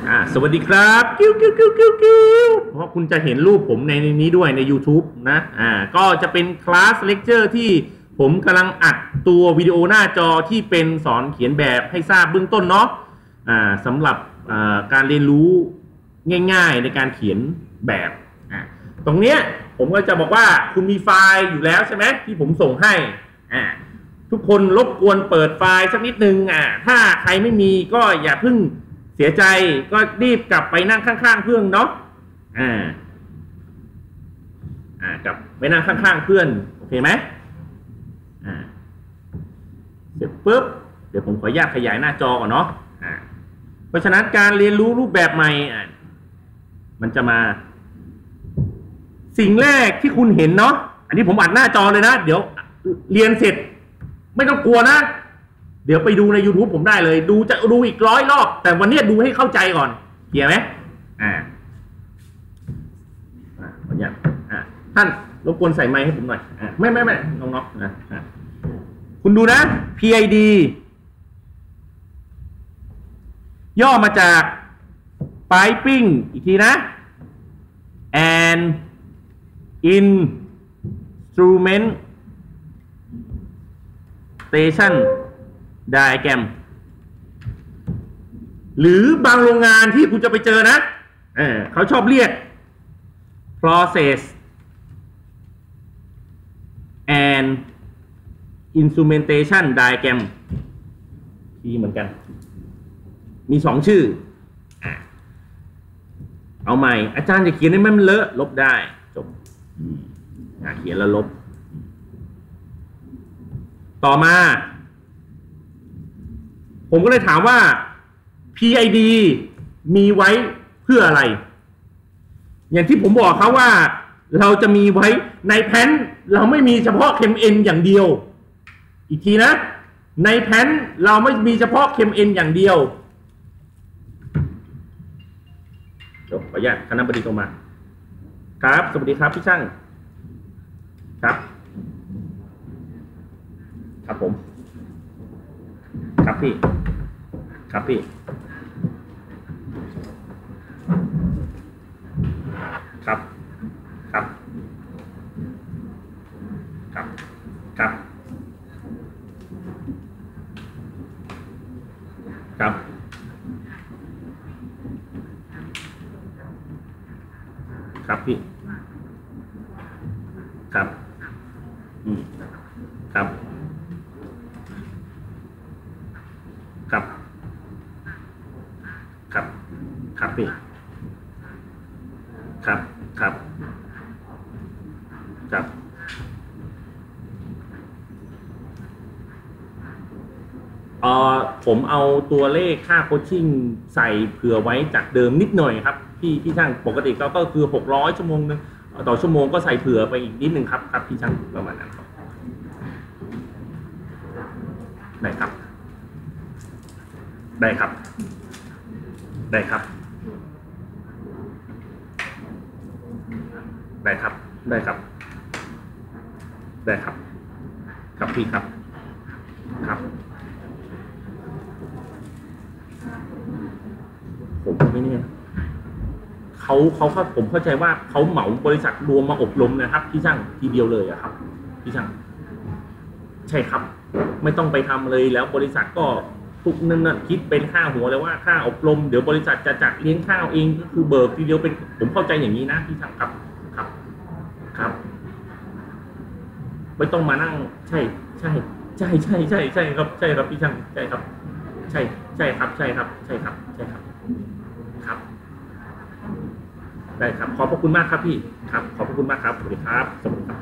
สวัสดีครับกิ้วกิ้วกิ้วกิ้วกิ้วเพราะคุณจะเห็นรูปผมในนี้ด้วยใน YouTube นะก็จะเป็นคลาสเลคเชอร์ที่ผมกำลังอัดตัววิดีโอหน้าจอที่เป็นสอนเขียนแบบให้ทราบเบื้องต้นเนาะสำหรับการเรียนรู้ง่ายๆในการเขียนแบบตรงเนี้ยผมก็จะบอกว่าคุณมีไฟล์อยู่แล้วใช่ไหมที่ผมส่งให้ทุกคนรบกวนเปิดไฟล์สักนิดนึงถ้าใครไม่มีก็อย่าเพิ่งเสียใจก็รีบกลับไปนั่งข้างๆเพื่อนเนาะกลับไปนั่งข้างๆเพื่อนโอเคไหมเสร็จปุ๊บเดี๋ยวผมขออนุญาตขยายหน้าจอก่อนเนาะเพราะฉะนั้นการเรียนรู้รูปแบบใหม่มันจะมาสิ่งแรกที่คุณเห็นเนาะอันนี้ผมอัดหน้าจอเลยนะเดี๋ยวเรียนเสร็จไม่ต้องกลัวนะเดี๋ยวไปดูใน YouTube ผมได้เลยจะดูอีก100 รอบแต่วันนี้ดูให้เข้าใจก่อนเขียนไหมขออนุญาตท่านรบกวนใส่ไมค์ให้ผมหน่อยไม่น้องๆนะคุณดูนะ PID ย่อมาจาก piping อีกทีนะ and instrumentation diagram หรือบางโรงงานที่คุณจะไปเจอนะเขาชอบเรียก process and instrumentation diagram ที่เหมือนกันมี2 ชื่อเอาใหม่อาจารย์จะเขียนให้มันเลอะลบได้จบเขียนแล้วลบต่อมาผมก็เลยถามว่า PID มีไว้เพื่ออะไรอย่างที่ผมบอกเขาว่าเราจะมีไว้ในแผ่นเราไม่มีเฉพาะเข็ม N อย่างเดียวอีกทีนะในแผ่นเราไม่มีเฉพาะเข็ม N อย่างเดียวขออนุญาตคณบดีตรงมาครับสวัสดีครับพี่ช่างครับครับผมครับพี่ครับพี่ครับครับครับครับครับครับพี่ครับครับครับครับครับพี่ครับครับครับผมเอาตัวเลขค่าโคชชิ่งใส่เผื่อไว้จากเดิมนิดหน่อยครับพี่ช่างปกติก็คือ600 ชั่วโมงนึงต่อชั่วโมงก็ใส่เผื่อไปอีกนิดนึงครับพี่ช่างประมาณนั้นครับได้ครับได้ครับได้ครับได้ครับได้ครับได้ครับครับพี่ครับครับผมไม่เนี่ยผมเข้าใจว่าเขาเหมาบริษัทรวมมาอบรมนะครับพี่ช่างทีเดียวเลยอะครับพี่ช่างใช่ครับไม่ต้องไปทำเลยแล้วบริษัทก็ทุกนั่นคิดเป็นค่าหัวเลยว่าค่าอบรมเดี๋ยวบริษัทจะจัดเลี้ยงข้าวเองก็คือเบิกทีเดียวเป็นผมเข้าใจอย่างนี้นะพี่ช่างครับครับไม่ต้องมานั่งใช่ครับใช่ครับพี่ช่างใช่ครับใช่ครับครับได้ครับขอบพระคุณมากครับพี่ครับขอบพระคุณมากครับสวัสดีครับสวัสดีครับ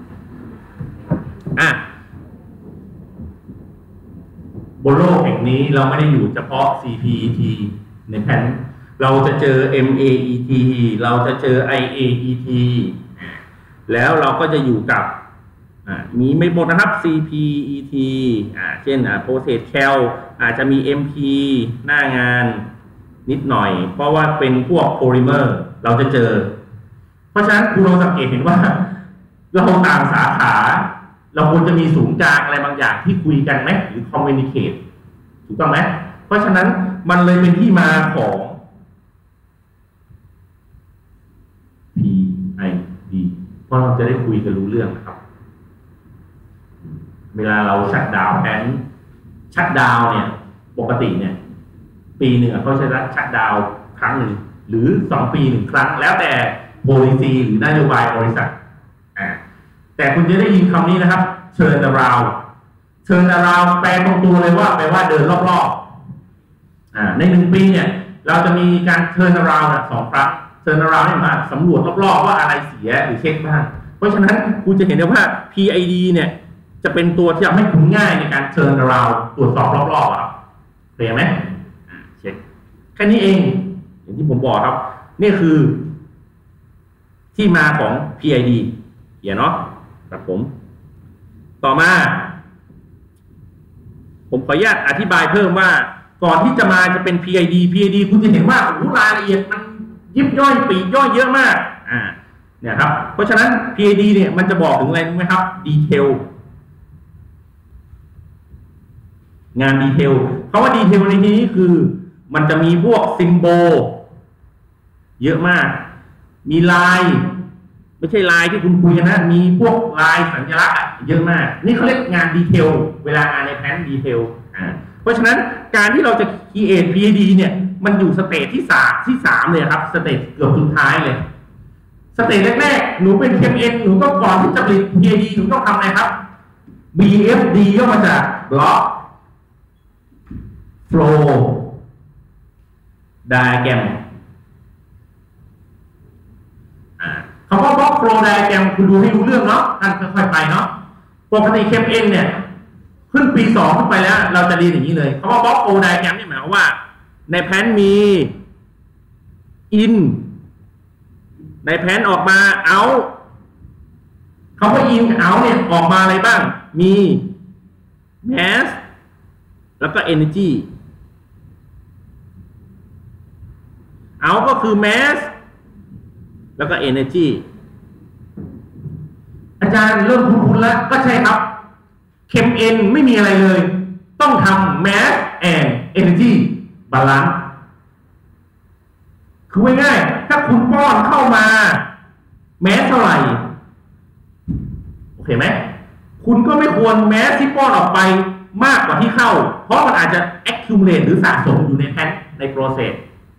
บนโลกแห่งนี้เราไม่ได้อยู่เฉพาะ CPET ในแผ่นเราจะเจอ MAET เราจะเจอ IAET แล้วเราก็จะอยู่กับมีไม่หมดนะครับ CPET เช่นProcess Cal อาจจะมี MP หน้างานนิดหน่อยเพราะว่าเป็นพวกโพลิเมอร์เราจะเจอเพราะฉะนั้นคุณลองสังเกตเห็นว่าเราต่างสาขาเราควรจะมีศูนย์กลางอะไรบางอย่างที่คุยกันไหมหรือ communicate ถูกต้องไหมเพราะฉะนั้นมันเลยเป็นที่มาของ PID เพราะเราจะได้คุยกันรู้เรื่องนะครับ เวลาเราชัดดาวน์แผนชัดดาวน์เนี่ยปกติเนี่ยปีหนึ่งเขาใช้ชัดดาวน์ครั้งหนึ่งหรือ2 ปี1 ครั้งแล้วแต่ policy หรือนโยบายบริษัทแต่คุณจะได้ยินคำนี้นะครับ turn around turn around แปลตรงตัวเลยว่าแปลว่าเดินรอบๆใน1 ปีเนี่ยเราจะมีการ turn around 2 ครั้ง turn around เนี่ยมาสำรวจรอบๆว่าอะไรเสียหรือเช็คบ้างเพราะฉะนั้นคุณจะเห็นได้ว่า PID เนี่ยจะเป็นตัวที่ทำให้คุณง่ายในการ turn around ตรวจสอบรอบๆครับเข้าใจไหมเช็คแค่นี้เองอย่างที่ผมบอกครับนี่คือที่มาของ PID เขียนเนาะครับผมต่อมาผมขออนุญาตอธิบายเพิ่มว่าก่อนที่จะมาจะเป็น PID คุณจะเห็นว่าโรายละเอียดมันยิบย่อยปลีกย่อยเยอะมากเนี่ยครับเพราะฉะนั้น PID เนี่ยมันจะบอกถึงอะไรรู้ไหมครับดีเทลงานดีเทลคำว่าดีเทลในที่นี้คือมันจะมีพวกซิมโบลเยอะมากมีลายไม่ใช่ลายที่คุณคุยกันนะมีพวกลายสัญลักษณ์เยอะมากนี่เขาเรียกงานดีเทลเวลางานในแพลนดีเทลเพราะฉะนั้นการที่เราจะ create PID เนี่ยมันอยู่สเตจที่สามเลยครับสเตจเกือบสุดท้ายเลยสเตจแรกๆหนูเป็น KMN หนูก็ก่อนที่จะผลิต PID หนูต้องทำอะไรครับ BFD ย่อมาจาก Block Flow Diagram คำว่า Block Flow Diagram คุณดูให้รู้เรื่องเนาะท่านค่อยๆไปเนาะปกติ KMN เนี่ยขึ้นปี 2ขึ้นไปแล้วเราจะเรียนอย่างนี้เลยคำว่า Block Flow Diagram เนี่ยหมายความว่าในแผนมี in ในแผนออกมา out คำว่า in out เนี่ยออกมาอะไรบ้างมี mass แล้วก็ energy out ก็คือ mass แล้วก็ energy อาจารย์เริ่มคุ้นๆแล้วก็ใช่ครับKMNไม่มีอะไรเลยต้องทำ mass and energy balance คือง่ายๆถ้าคุณป้อนเข้ามาแม้เท่าไหร่โอเคไหมคุณก็ไม่ควรแม้ที่ป้อนออกไปมากกว่าที่เข้าเพราะมันอาจจะ accumulate หรือสะสมอยู่ในแพนใน process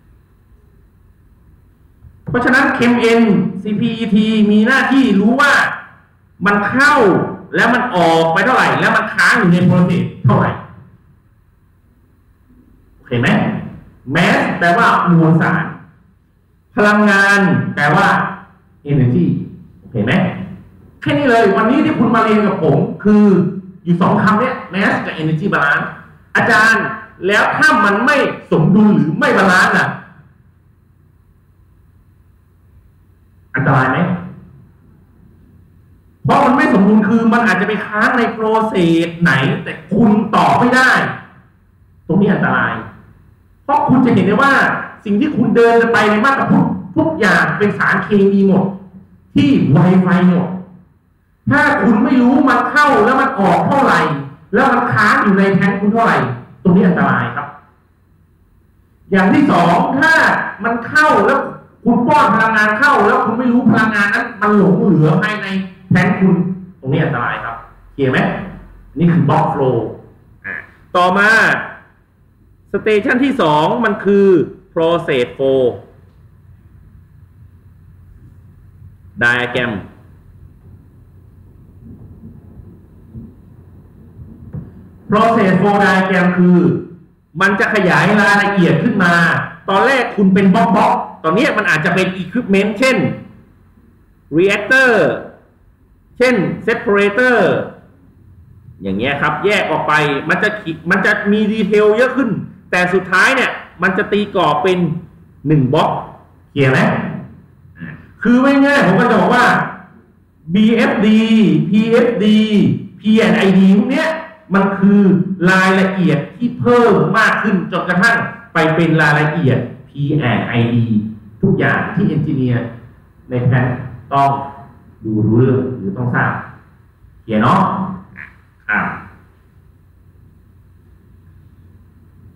เพราะฉะนั้น KMN CPET มีหน้าที่รู้ว่ามันเข้าแล้วมันออกไปเท่าไหร่แล้วมันค้างอยู่ใน process เท่าไหร่โอเคไหม mass แปลว่ามวลสารพลังงานแปลว่า energy โอเคไหมแค่นี้เลยวันนี้ที่คุณมาเรียนกับผมคืออยู่2 คำเนี้ย mass กับ energy balance อาจารย์แล้วถ้ามันไม่สมดุลหรือไม่บาลานซ์ล่ะอันตรายไหมเพราะมันไม่สมดุลคือมันอาจจะไปค้างในโปรเซสไหนแต่คุณตอบไม่ได้ตรงนี้อันตรายเพราะคุณจะเห็นได้ว่าสิ่งที่คุณเดินไปในมาตรพุทธทุกอย่างเป็นสารเคมีหมดที่ไวไฟหมดถ้าคุณไม่รู้มันเข้าแล้วมันออกเท่าไหร่แล้วมันค้างอยู่ในแทงคุณเท่าไหร่ตรงนี้อันตรายครับอย่างที่2ถ้ามันเข้าแล้วคุณป้อนพลังงานเข้าแล้วคุณไม่รู้พลังงานนั้นมันหลงเหลือภายในแทงคุณตรงนี้อันตรายครับเขียนไหมนี่คือบล็อกโฟลว์ต่อมาสเตชันที่2มันคือ process flow diagram process flow diagram คือมันจะขยายรายละเอียดขึ้นมาตอนแรกคุณเป็นบล็อกตอนนี้มันอาจจะเป็น equipment เช่น reactor เช่น separator อย่างเงี้ยครับแยกออกไปมันจะมีดีเทลเยอะขึ้นแต่สุดท้ายเนี่ยมันจะตีกรอบเป็น1 บล็อกเขียนไหมคือไม่ง่ายผมก็จะบอกว่า BFD PFD P&ID พวกเนี้ยมันคือรายละเอียดที่เพิ่มมากขึ้นจนกระทั่งไปเป็นรายละเอียด P&ID ทุกอย่างที่เอนจิเนียร์ในแพนต้องดูรู้เรื่องหรือต้องทราบเขียนเนาะ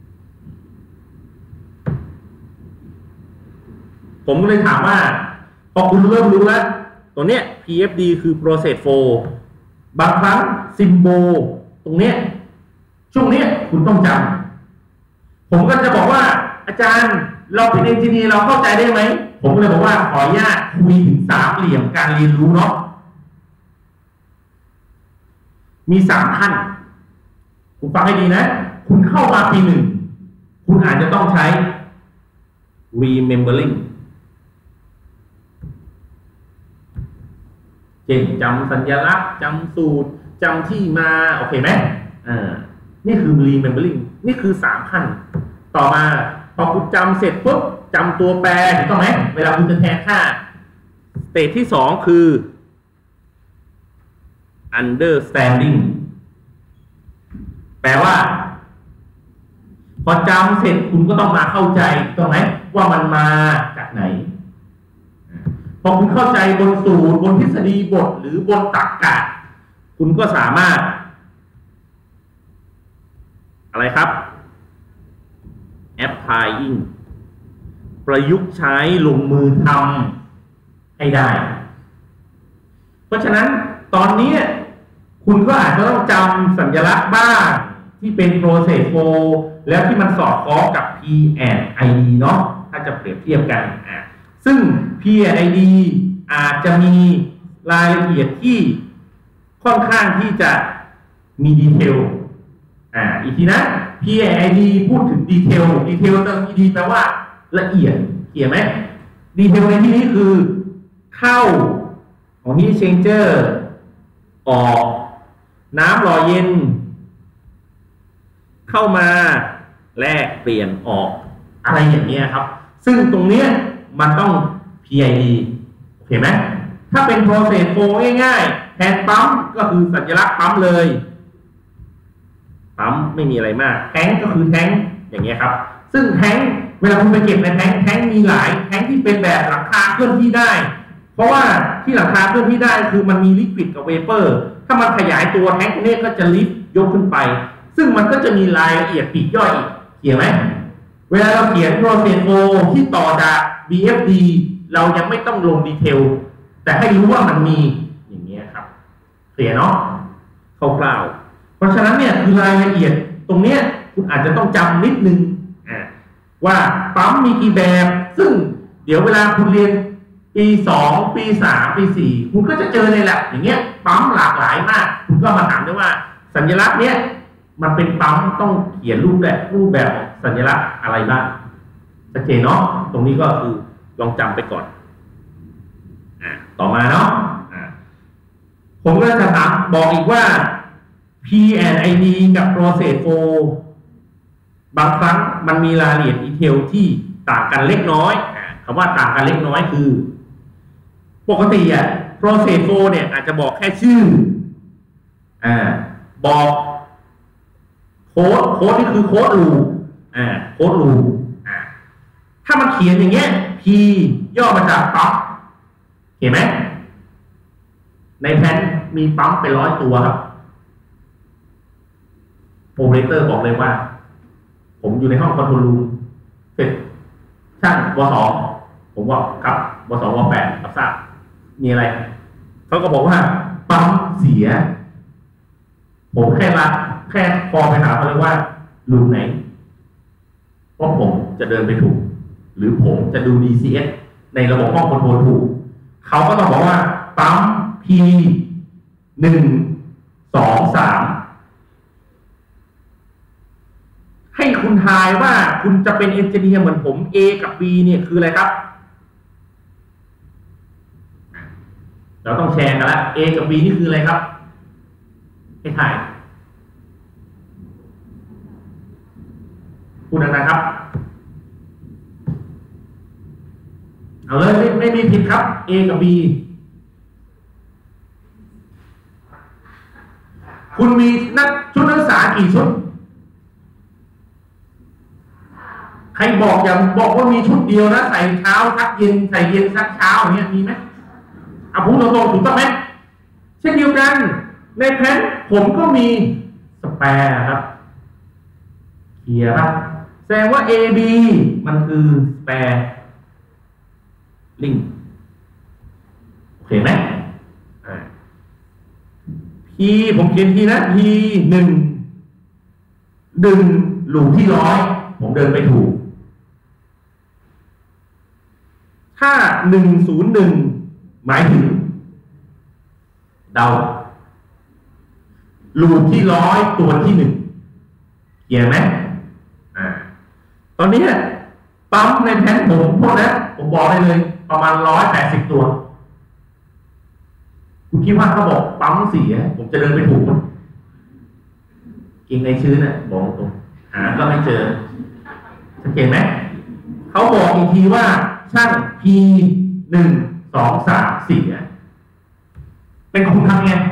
ผมก็เลยถามว่าพอคุณเริ่มรู้แล้วตัวเนี้ย PFD คือ process flow บางครั้ง symbol ตรงเนี้ยช่วงนี้คุณต้องจำผมก็จะบอกว่าอาจารย์เราเป็นเอนจิเนียร์เราเข้าใจได้ไหมผมก็เลยบอกว่าขออนุญาตคุยถึงสามเหลี่ยมการเรียนรู้เนาะมี3 ขั้นคุณฟังให้ดีนะคุณเข้ามาปี 1คุณอาจจะต้องใช้ remembering เช่นจำสัญลักษณ์จำสูตรจำที่มาโอเคไหมนี่คือ remembering นี่คือ3 ขั้นต่อมาพอคุณจำเสร็จปุ๊บจำตัวแปรถูกต้องไหมเวลาคุณจะแทนค่าสเตจที่2คือ understanding แปลว่าพอจำเสร็จคุณก็ต้องมาเข้าใจถูกต้องไหมว่ามันมาจากไหนพอคุณเข้าใจบนสูตรบนทฤษฎีบทหรือบนตรรกะคุณก็สามารถอะไรครับ applying ประยุกต์ใช้ลงมือทำให้ได้เพราะฉะนั้นตอนนี้คุณก็อาจจะต้องจำสัญลักษณ์บ้างที่เป็น process flow แล้วที่มันสอดคล้องกับ P and ID เนาะถ้าจะเปรียบเทียบกันซึ่ง P and ID อาจจะมีรายละเอียดที่ค่อนข้างที่จะมีดีเทลอีกทีนะ P and ID พูดถึงดีเทลเติม ED แปลว่าละเอียดเขียนไหมดีเทลในที่นี้คือเข้าของ heat exchanger ออกน้ำหล่อเย็นเข้ามาแลกเปลี่ยนออกอะไรอย่างเงี้ยครับซึ่งตรงเนี้ยมันต้อง PID โอเคไหมถ้าเป็น process flow ง่ายๆแทนปั๊มก็คือสัญลักษณ์ปั๊มเลยปั๊มไม่มีอะไรมากแทงก็คือแทงอย่างเงี้ยครับซึ่งแทงเวลาคุณไปเก็บในแทงมีหลายแทงที่เป็นแบบหลังคาเคลื่อนที่ได้เพราะว่าที่หลังคาเคลื่อนที่ได้คือมันมีลิควิดกับเวเปอร์ถ้ามันขยายตัวแทงตรงนี้ก็จะลิฟต์ยกขึ้นไปซึ่งมันก็จะมีรายละเอียดปลีกย่อยอีกเขียนไหมเวลาเราเขียน process flow ที่ต่อจาก BFD เรายังไม่ต้องลงดีเทลแต่ให้รู้ว่ามันมีอย่างเงี้ยครับเคลียร์เนาะคร่าวๆเพราะฉะนั้นเนี่ยคือรายละเอียดตรงเนี้ยคุณอาจจะต้องจำนิดนึงว่าปั๊มมีกี่แบบซึ่งเดี๋ยวเวลาคุณเรียนปี2ปี3ปี4คุณก็จะเจอในแลบอย่างเงี้ยปั๊มหลากหลายมากคุณก็มาถามได้ว่าสัญลักษณ์เนี้ยมันเป็นปั๊มต้องเขียนรูปแบบสัญลักษณ์อะไรบ้างชัดเจนเนาะตรงนี้ก็คือลองจำไปก่อนต่อมาเนาะผมก็จะถามบอกอีกว่า P and ID กับ process flow บางครั้งมันมีรายละเอียดดีเทลที่ต่างกันเล็กน้อยคำว่าต่างกันเล็กน้อยคือปกติprocess flow เนี่ยอาจจะบอกแค่ชื่อบอกโค้ดนี่คือโค้ดลูปโค้ดลูปถ้ามันเขียนอย่างเงี้ย P ย่อมาจากปั๊มเห็นไหมในแพนมีปั๊มไป100 ตัวครับโอเปอเรเตอร์บอกเลยว่าผมอยู่ในห้องคอนโทรลรูมเสร็จช่างว2ผมบอกครับว2ว8รับทราบมีอะไรเขาก็บอกว่าปั๊มเสียผมแค่พอไปถามเขาเลยว่ารูมไหนเพราะผมจะเดินไปถูกหรือผมจะดู DCS ในระบบห้องคอนโทรลถูกเขาก็ต้องบอกว่าปั๊ม P 1 2 3ให้คุณทายว่าคุณจะเป็นเอนจิเนียร์เหมือนผม A กับ B เนี่ยคืออะไรครับเราต้องแชร์กันแล้ว A กับ B นี่คืออะไรครับให้ทายพูดนะครับเอาเลยไม่มีผิดครับ A กับ B คุณมีชุดนักศึกษากี่ชุดใครบอกอย่าบอกว่ามีชุดเดียวนะใส่เช้าซักเย็นใส่เย็นซักเช้าอย่างเงี้ยมีไหมพูดตรงๆถูกต้องไหมเช่นเดียวกันในแพนผมก็มีสแปร์ครับเขียนครับแสดงว่า AB มันคือสแปร์ลิงก์เห็นไหมP ผมเขียนทีนะ P 1ดึงลูปที่100ผมเดินไปถูกถ้า101หมายถึงเดาลูปที่100ตัวที่1เขียนไหมตอนนี้ปั๊มในแผนผมพวกนั้นผมบอกได้เลยประมาณ180ตัวคุณคิดว่าเขาบอกปั๊มเสียผมจะเดินไปถูกมั้ยเก่งในชื้นน่ะบอกตรงหาก็ไม่เจอสังเกตไหมเขาบอกอีกทีว่าช่าง P 1 2 3 4เป็นคุณทำไง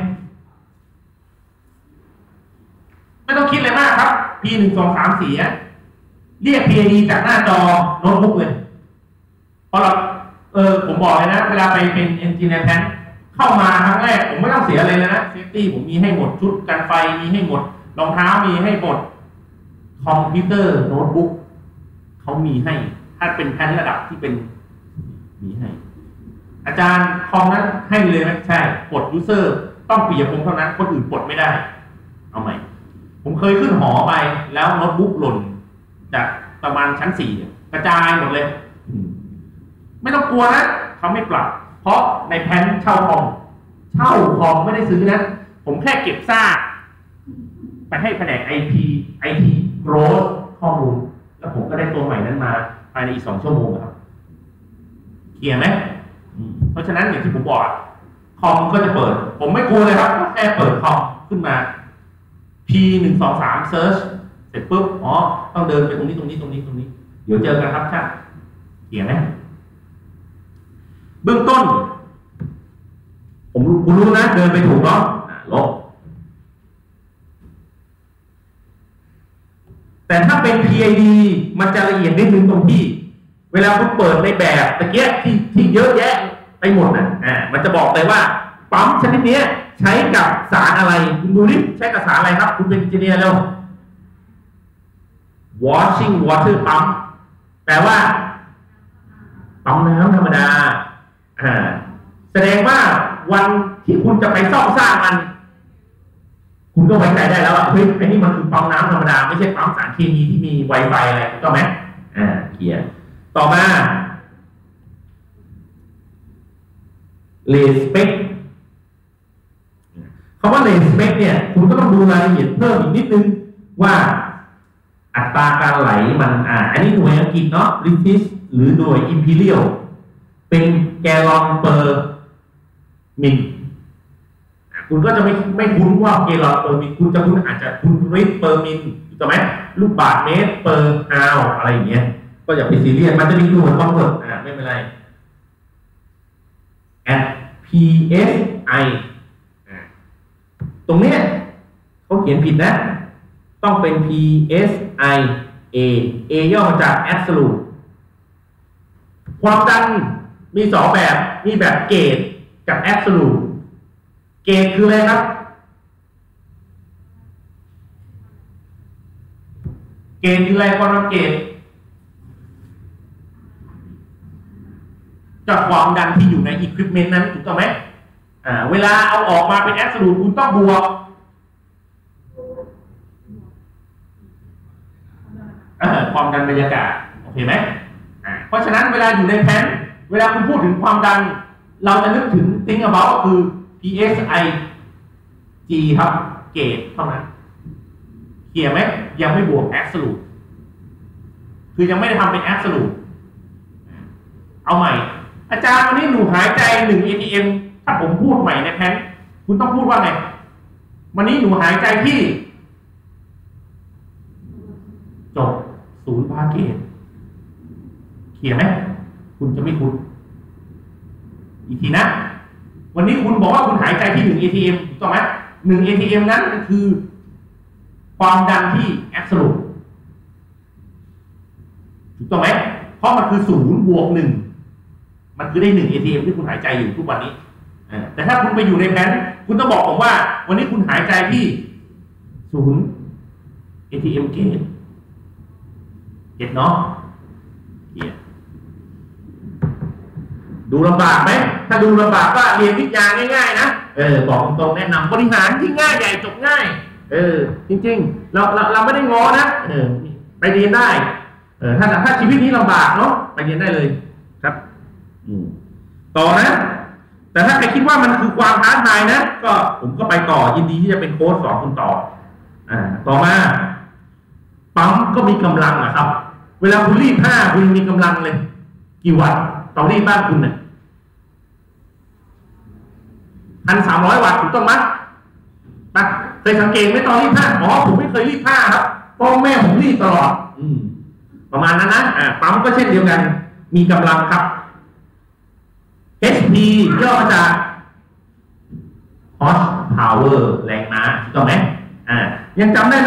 ไม่ต้องคิดเลยมากครับ P 1 2 3 4เรียก PID จากหน้าจอโน้ตบุ๊กเลยเพราะเราผมบอกเลยนะเวลาไปเป็น Engineer Plan เข้ามาครั้งแรกผมไม่ต้องเสียอะไรเลยนะเซฟตี้ผมมีให้หมดชุดกันไฟมีให้หมดรองเท้ามีให้หมดคอมพิวเตอร์โน้ตบุ๊กเขามีให้ถ้าเป็นแพนระดับที่เป็นมีให้อาจารย์คอมนั้นให้เลยไหมใช่ปลดยูเซอร์ต้องปิยพงษ์เท่านั้นคนอื่นปลดไม่ได้เอาใหม่ผมเคยขึ้นหอไปแล้วโน้ตบุ๊กหล่นจากประมาณชั้น4กระจายหมดเลยไม่ต้องกลัวนะเขาไม่ปรับเพราะในแผนเช่าคอมไม่ได้ซื้อนะผมแค่เก็บซากไปให้แผนก IT Growth ข้อมูลแล้วผมก็ได้ตัวใหม่นั้นมาภายในอีก2 ชั่วโมงครับเคลียร์ไหมเพราะฉะนั้นอย่างที่ผมบอกคอมก็จะเปิดผมไม่กลัวเลยครับแค่เปิดคอมขึ้นมา P 1 2 3 search เสร็จปุ๊บต้องเดินไปตรงนี้เดี๋ยวเจอกันครับช่างเคลียร์ไหมเบื้องต้นคุณรู้นะเดินไปถูกเนาะลบแต่ถ้าเป็น PID มันจะละเอียดนิดนึงตรงที่เวลาคุณเปิดในแบบตะเกียบที่เยอะแยะไปหมดมันจะบอกเลยว่าปั๊มชนิดนี้ใช้กับสารอะไรคุณดูดิใช้กับสารอะไรครับคุณเป็นอินจิเนียร์แล้ว washing water ปั๊มแปลว่าปั๊มน้ำธรรมดาแสดงว่าวันที่คุณจะไปซ่อมสร้างมันคุณก็ไว้ใจได้แล้วว่าเฮ้ยไอ้นี่มันคือปั๊มน้ำธรรมดาไม่ใช่ปั๊มสารเคมีที่มี Wi-Fi อะไรถูกต้องไหมเขียนต่อมา Lane Spec คำว่า Lane Spec เนี่ยคุณก็ต้องดูรายละเอียดเพิ่มอีกนิดนึงว่าอัตราการไหลมันอันนี้หน่วยอังกฤษเนาะ British หรือหน่วย Imperial เป็นแกลลอนเปอร์มิลคุณก็จะไม่คุ้นว่าแกลลอนเปอร์มิลคุณจะคุ้นอาจจะคุ้นลิตรเปอร์มิลถูกไหมลูกบาศก์เมตรเปอร์อาวอะไรอย่างเงี้ยก็อย่าไปซีเรียสมันจะมีหน่วยคอนเวิร์ตไม่เป็นไร at psi ตรงเนี้ยเขาเขียนผิดนะต้องเป็น psi a ย่อมาจาก absolute ความดันมี2แบบมีแบบเกจกับ absolute เกจคืออะไรครับเกจคืออะไรความเกจจากความดันที่อยู่ใน equipment นั้นถูกต้องไหมเวลาเอาออกมาเป็น absolute คุณต้องบวกความดันบรรยากาศโอเคไหมเพราะฉะนั้นเวลาอยู่ในแผนเวลาคุณพูดถึงความดันเราจะนึกถึง think about ก็คือ psi g ครับเกจเท่านั้นเคลียร์ไหมยังไม่บวก absolute คือยังไม่ได้ทำเป็น absolute เอาใหม่อาจารย์วันนี้หนูหายใจ1 atm ถ้าผมพูดใหม่ในแผนคุณต้องพูดว่าไงวันนี้หนูหายใจที่จบ0 บาร์เกตเคลียร์ไหมคุณจะไม่คุ้นอีกทีนะวันนี้คุณบอกว่าคุณหายใจที่1 atm ถูกต้องไหม1 atm นั้นคือความดันที่ absolute ถูกต้องไหมเพราะมันคือ0 บวก 1มันคือได้1 atm ที่คุณหายใจอยู่ทุกวันนี้แต่ถ้าคุณไปอยู่ในแผนคุณต้องบอกผมว่าวันนี้คุณหายใจที่0 atm เกตเนาะดูลำบากไหมถ้าดูลำบากก็เรียนวิทยาง่ายๆนะบอกตรงแนะนำบริหารที่ง่ายใหญ่จบง่ายจริงๆเราไม่ได้ง้อนะไปเรียนได้ถ้าชีวิตนี้ลำบากเนาะไปเรียนได้เลยครับต่อนะแต่ถ้าใครคิดว่ามันคือความท้าทายนะก็ผมก็ไปต่อยินดีที่จะเป็นโค้ชสอนคุณต่อต่อมาปั๊มก็มีกำลังนะครับเวลาคุณรีดผ้าคุณมีกำลังเลยกี่วัตต์ต่อรีดบ้านคุณเนี่ย1,300 วัตต์ถูกต้องไหมเคยสังเกตไหมตอนรีดผ้าผมไม่เคยรีดผ้าครับพ่อแม่ผมรีดตลอดประมาณนั้นนะปั๊มก็เช่นเดียวกันมีกำลังครับ HP ย่อมาจาก horsepower แรงม้าถูกต้องไหมยังจำได้ไหม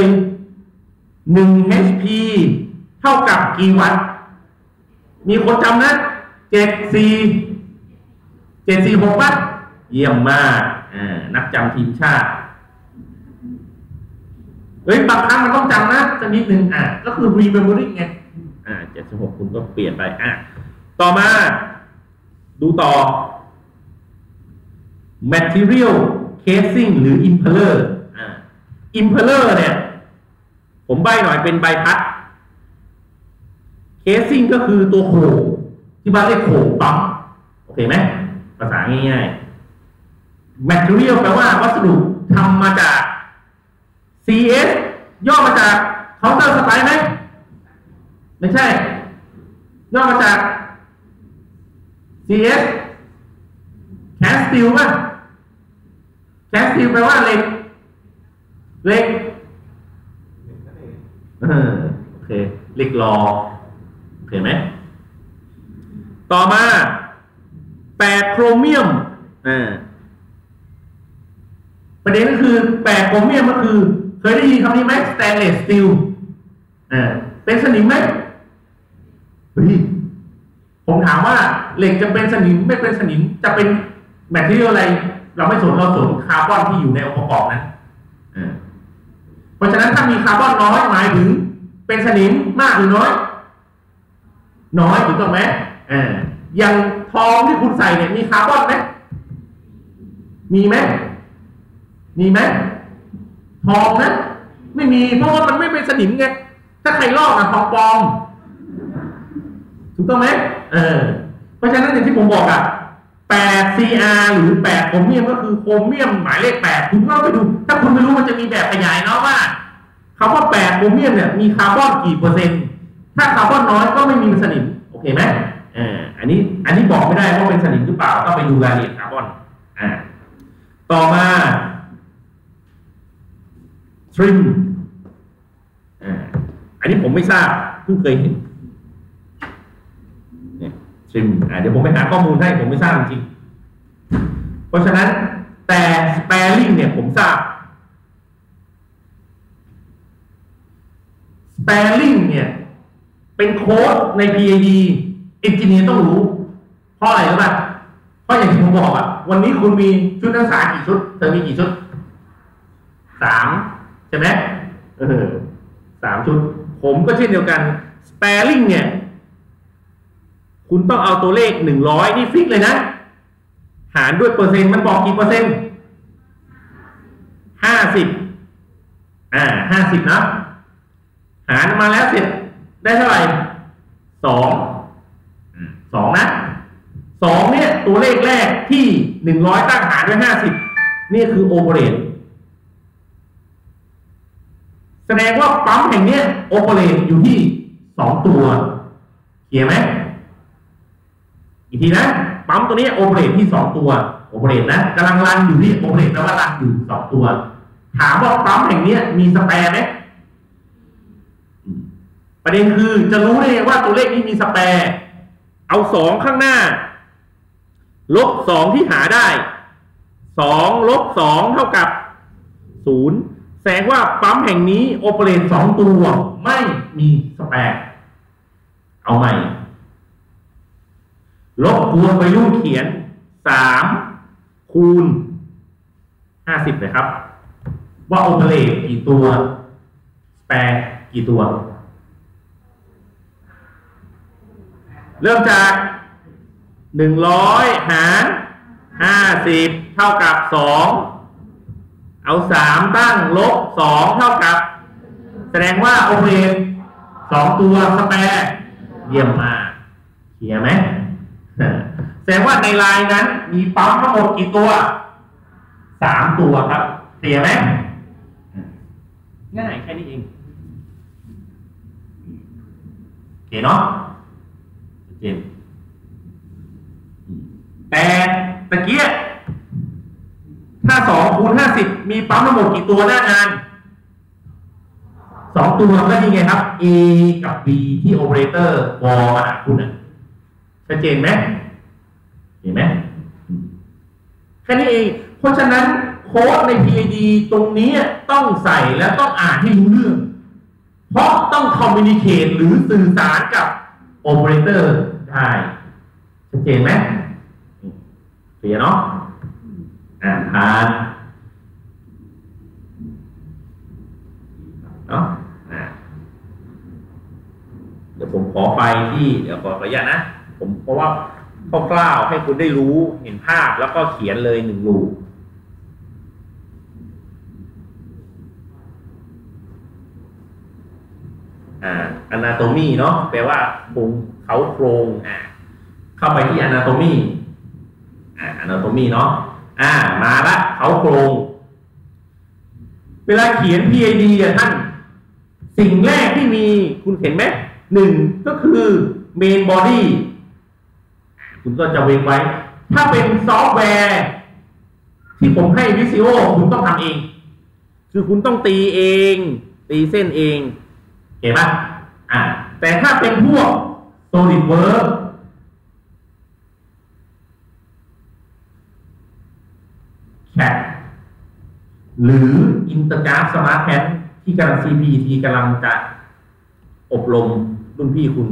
1 HP เท่ากับกี่วัตต์มีคนจำนะ746 วัตต์เยี่ยมมากนักจำทีมชาติบางครั้งมันต้องจำนะจะนิดนึงก็คือ remembering ไง76คุณก็เปลี่ยนไปต่อมาดูต่อ material casing หรือ impeller impeller เนี่ยผมใบ้หน่อยเป็นใบพัด casing ก็คือตัวโขงที่บ้านเรียกโขงปั๊มโอเคไหมภาษาง่ายๆ material แปลว่าวัสดุทำมาจาก CS ย่อมาจาก counter strike ไหมไม่ใช่ย่อมาจาก CS cast steel ป่ะ cast steel แปลว่าเหล็กโอเคเหล็กรอโอเคไหมต่อมาแปดโครเมียมประเด็นก็คือแปดโครเมียมก็คือเคยได้ยินคำนี้ไหม stainless steel เป็นสนิมไหมผมถามว่าเหล็กจะเป็นสนิมไม่เป็นสนิมจะเป็นแมททีเรียลอะไรเราไม่สนเราสนคาร์บอนที่อยู่ในองค์ประกอบนั้นเพราะฉะนั้นถ้ามีคาร์บอนน้อยหมายถึงเป็นสนิมมากหรือน้อยถูกต้องไหมอย่างทองที่คุณใส่เนี่ยมีคาร์บอนไหมมีไหมทองนะไม่มีเพราะว่ามันไม่เป็นสนิมไงถ้าใครลอกทองปลอมถูกต้องไหมเพราะฉะนั้นอย่างที่ผมบอก8 CR หรือ8โครเมียมก็คือโครเมียมหมายเลข8คุณก็ไปดูถ้าคุณไม่รู้มันจะมีแบบขยายเนาะว่าคำว่า8โครเมียมเนี่ยมีคาร์บอนกี่เปอร์เซ็นต์ถ้าคาร์บอนน้อยก็ไม่มีสนิมโอเคไหมอันนี้บอกไม่ได้ว่าเป็นสนิมหรือเปล่าต้องไปดูรายละเอียดคาร์บอนต่อมาทริมอันนี้ผมไม่ทราบเพิ่งเคยเห็นทริมเดี๋ยวผมไปหาข้อมูลให้ผมไม่ทราบจริงเพราะฉะนั้นแต่สเปร์ลิงเนี่ยผมทราบสเปร์ลิงเนี่ยเป็นโค้ดใน PID เอนจิเนียร์ต้องรู้เพราะอะไรรู้ป่ะเพราะอย่างที่ผมบอกวันนี้คุณมีชุดนักศึกษากี่ชุดเธอมีกี่ชุด3ใช่ไหม3 ชุดผมก็เช่นเดียวกันสเปร์ลิงเนี่ยคุณต้องเอาตัวเลข100นี่ฟิกเลยนะหารด้วยเปอร์เซ็นต์มันบอกกี่เปอร์เซ็นต์50 50นะหารมาแล้วเสร็จได้เท่าไหร่2นะ2เนี่ยตัวเลขแรกที่100ตั้งหารด้วย50นี่คือโอเปเรตแสดงว่าปั๊มแห่งนี้โอเปเรตอยู่ที่2ตัวเขียนไหมอีกทีนะปั๊มตัวนี้โอเปเรตที่2ตัวโอเปเรตนะกำลังรันอยู่ที่โอเปเรตแปลว่ารันอยู่2ตัวถามว่าปั๊มแห่งนี้มีสแปร์ไหมประเด็นคือจะรู้ได้ว่าตัวเลขนี้มีสแปร์เอา2ข้างหน้าลบ2ที่หาได้2ลบ2เท่ากับ0แสดงว่าปั๊มแห่งนี้โอเปเรต2ตัวไม่มีสแปร์เอาใหม่ลบคูณไปรุ่นเขียน3คูณ50เลยครับว่าโอเปเรตกี่ตัวสแปร์กี่ตัวเริ่มจาก 100 หาร50เท่ากับ2เอา3ตั้งลบ2เท่ากับแสดงว่าโอเปเรต2ตัวสแปร์เยี่ยมมากเคลียร์ไหมแสดงว่าในไลน์นั้นมีปั๊มทั้งหมดกี่ตัว3ตัวครับเคลียร์ไหมง่ายแค่นี้เองโอเคเนาะเจนแต่ตะเกียบถ้า2 คูณ 50มีปั๊มทั้งหมดกี่ตัวหน้างาน2ตัวก็นี่ไงครับ A กับ B ที่โอเปอเรเตอร์วอลมาหาคุณชัดเจนไหมเห็นไหมแค่นี้เองเพราะฉะนั้นโค้ดใน PID ตรงนี้ต้องใส่และต้องอ่านให้รู้เรื่องเพราะต้องคอมมิวนิเคตหรือสื่อสารกับโอเปอเรเตอร์ได้ชัดเจนไหมเคลียร์เนาะผ่านเนาะเดี๋ยวผมขอไปที่เดี๋ยวขออนุญาตนะผมเพราะว่าคร่าวๆให้คุณได้รู้เห็นภาพแล้วก็เขียนเลย1 รูปanatomy เนาะแปลว่าเขาโครงเข้าไปที่ anatomy anatomy เนาะมาละเขาโครงเวลาเขียน PID ท่านสิ่งแรกที่มีคุณเห็นไหม1ก็คือ main body คุณก็จะเว้นไว้ถ้าเป็นซอฟต์แวร์ที่ผมให้ Visio คุณต้องทำเองคือคุณต้องตีเองตีเส้นเองเห็นไหมแต่ถ้าเป็นพวก SolidWorks CAD หรือ Intergraph Smart Pen ที่กำลัง CPT กำลังจะอบรมรุ่นพี่คุณ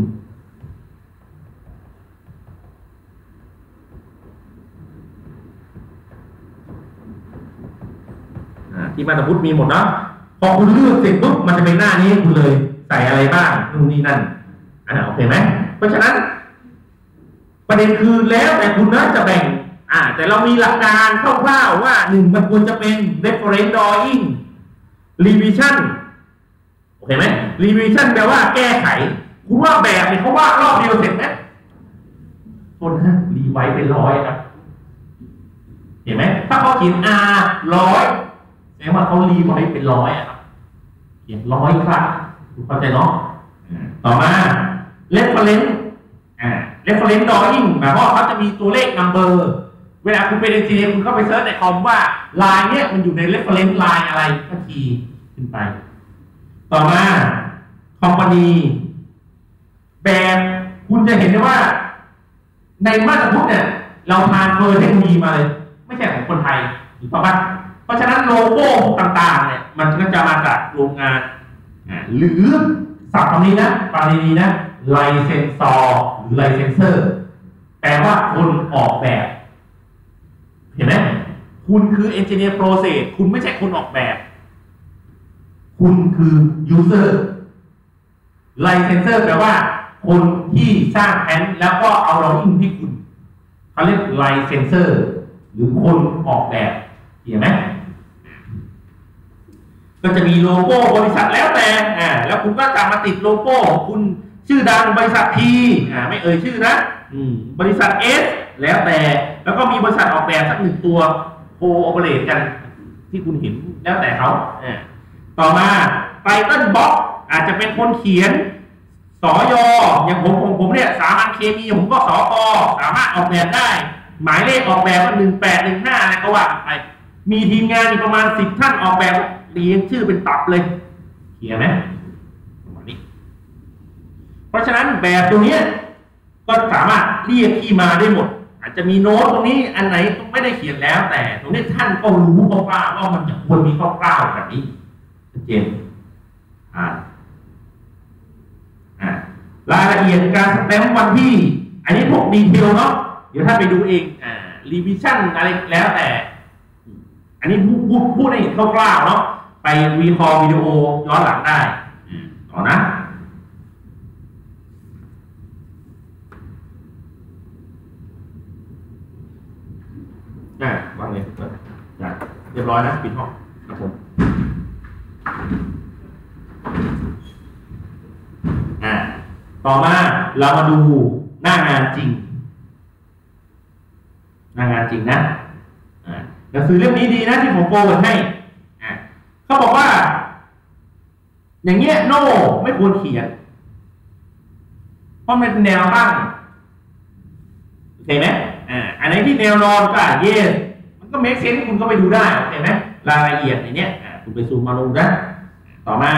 ที่มาตรพุทธมีหมดเนาะพอคุณเลือกเสร็จปุ๊บมันจะเป็นหน้านี้คุณเลยใส่อะไรบ้างนู่นนี่นั่นโอเคไหมเพราะฉะนั้นประเด็นคือแล้วแต่คุณนะจะแบ่งแต่เรามีหลักการคร่าวๆว่า1มันควรจะเป็น reference drawing revision โอเคไหม revision แปลว่าแก้ไขคุณว่าแบบเนี่ยเขาว่ารอบเดียวเสร็จไหมคนฮะรีไว้เป็น100ครับเห็นไหมถ้าเขาเขียน 100แสดงว่าเขารีไว้เป็น100ครับเขียน100ครับคุณเข้าใจเนาะต่อมา reference reference drawing หมายความว่าเขาจะมีตัวเลข number เวลาคุณเป็นเอนจิเนียร์คุณเข้าไปเซิร์ชในคอมว่าลายเนี้ยมันอยู่ใน reference line อะไรก็คีย์ขึ้นไปต่อมา company แบบคุณจะเห็นได้ว่าในมาตรพุทธเนี่ยเราทานเฟอร์เทคโนโลยีมาเลยไม่ใช่ของคนไทยถูกต้องปะเพราะฉะนั้นโลโก้ต่างๆเนี่ยมันก็จะมาจากโรงงานหรือศัพท์คำนี้นะฟังดีๆนะไลเซนซอร์หรือไลเซนเซอร์แปลว่าคนออกแบบเห็นไหมคุณคือ Engineer Process คุณไม่ใช่คนออกแบบคุณคือ User Licenser แปลว่าคนที่สร้างแผนแล้วก็เอาเราอินให้คุณเขาเรียก Licenser หรือคนออกแบบเห็นไหมก็จะมีโลโก้บริษัทแล้วแต่แล้วคุณก็จะมาติดโลโก้ของคุณชื่อดังบริษัท T ไม่เอ่ยชื่อนะบริษัท S แล้วแต่แล้วก็มีบริษัทออกแบบสัก1 ตัวโคโอเปเรตกันที่คุณเห็นแล้วแต่เขาต่อมาไตเติ้ลบ็อกอาจจะเป็นคนเขียนสยอย่างผมเนี่ยสามัญเคมีผมก็สกสามารถออกแบบได้หมายเลขออกแบบว่า1815อะไรก็ว่าไปมีทีมงานอีกประมาณ10 ท่านออกแบบเรียงชื่อเป็นตับเลยเขียนไหมเพราะฉะนั้นแบบตรงนี้ก็สามารถเรียกที่มาได้หมดอาจจะมีโน้ตตรงนี้อันไหนไม่ได้เขียนแล้วแต่ตรงนี้ท่านก็รู้คร่าวๆว่ามันจะควรมีคร่าวๆแบบนี้ชัดเจนรายละเอียดการสแตมป์วันที่อันนี้พวกดีเทลเนาะเดี๋ยวท่านไปดูเองรีวิชั่นอะไรแล้วแต่อันนี้พูดให้เห็นคร่าวๆเนาะไปวีคอลวิดีโอย้อนหลังได้ต่อนะวางเลยเรียบร้อยนะปิดห้องครับผมต่อมาเรามาดูหน้างานจริงหน้างานจริงนะหนังสือเล่มนี้ดีนะที่ผมโปรโมทให้เขาบอกว่าอย่างเงี้ยโน่ไม่ควรเขียนเพราะมันเป็นแนวตั้งโอเคไหมอันไหนที่แนวนอนก็yesมันก็ make sense คุณก็ไปดูได้โอเคไหมรายละเอียดในเนี้ยคุณไปซูมมาดูนะต่อมา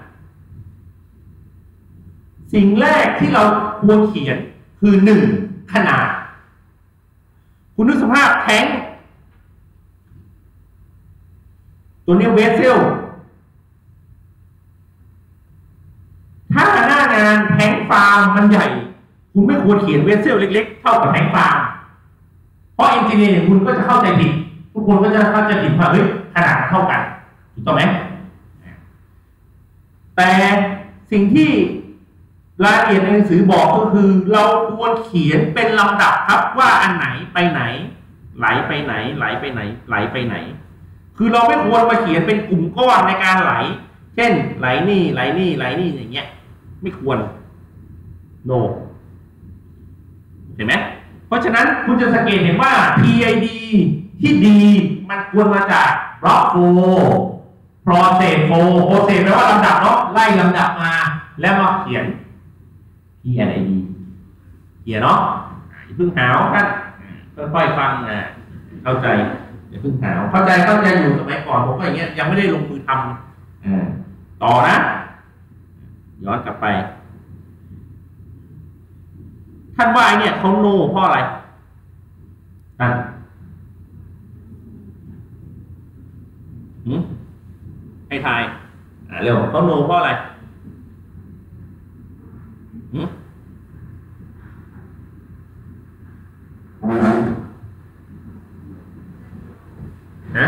สิ่งแรกที่เราควรเขียนคือ1ขนาดคุณนึกสภาพแท้งตัวนี้เวสเซลถ้าหน้างานแท้งฟาร์มมันใหญ่คุณไม่ควรเขียนเวสเซลเล็กๆเท่ากับแท้งฟาร์มเพราะเอนจิเนียร์คุณก็จะเข้าใจผิดทุกคนก็จะเข้าใจผิดว่าเฮ้ยขนาดเท่ากันถูกต้องไหมแต่สิ่งที่รายละเอียดในหนังสือบอกก็คือเราควรเขียนเป็นลำดับครับว่าอันไหนไปไหนไหลไปไหนไหลไปไหนไหลไปไหนคือเราไม่ควรมาเขียนเป็นกลุ่มก้อนในการไหลเช่นไหลนี่ไหลนี่ไหลนี่อย่างเงี้ยไม่ควร no เห็นไหมเพราะฉะนั้นคุณจะสังเกตเห็นว่า PID ที่ดีมันควรมาจาก block flow process flow process แปลว่าลำดับเนาะไล่ลำดับมาแล้วมาเขียน PID เขียนเนาะอย่าเพิ่งหาวกันค่อยๆฟังเข้าใจอย่าเพิ่งหาวเข้าใจอยู่สมัยก่อนผมก็อย่างเงี้ยยังไม่ได้ลงมือทำต่อนะย้อนกลับไปท่านว่าเนี่ยเขาโน่เพราะอะไรท่านให้ทายเร็วเขาโน่เพราะอะไรนะ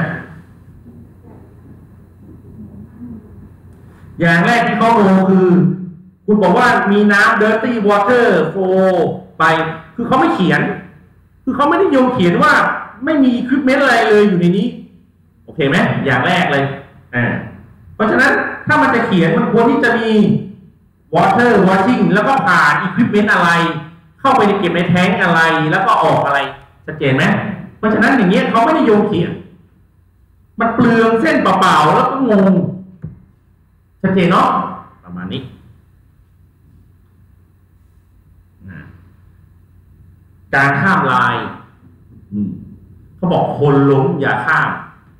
อย่างแรกที่เขาโน่คือคุณบอกว่ามีน้ำ dirty water flow ไปคือเขาไม่เขียนคือเขาไม่ได้โยงเขียนว่าไม่มี equipment อะไรเลยอยู่ในนี้โอเคไหมอย่างแรกเลยเพราะฉะนั้นถ้ามันจะเขียนมันควรที่จะมี water washing แล้วก็ผ่าน equipment อะไรเข้าไปในเก็บในแท้งอะไรแล้วก็ออกอะไรชัดเจนไหมเพราะฉะนั้นอย่างเงี้ยเขาไม่ได้โยงเขียนมันเปลืองเส้นเปล่าๆแล้วก็งงชัดเจนเนาะประมาณนี้การข้ามลายเขาบอกคนล้มอย่าข้าม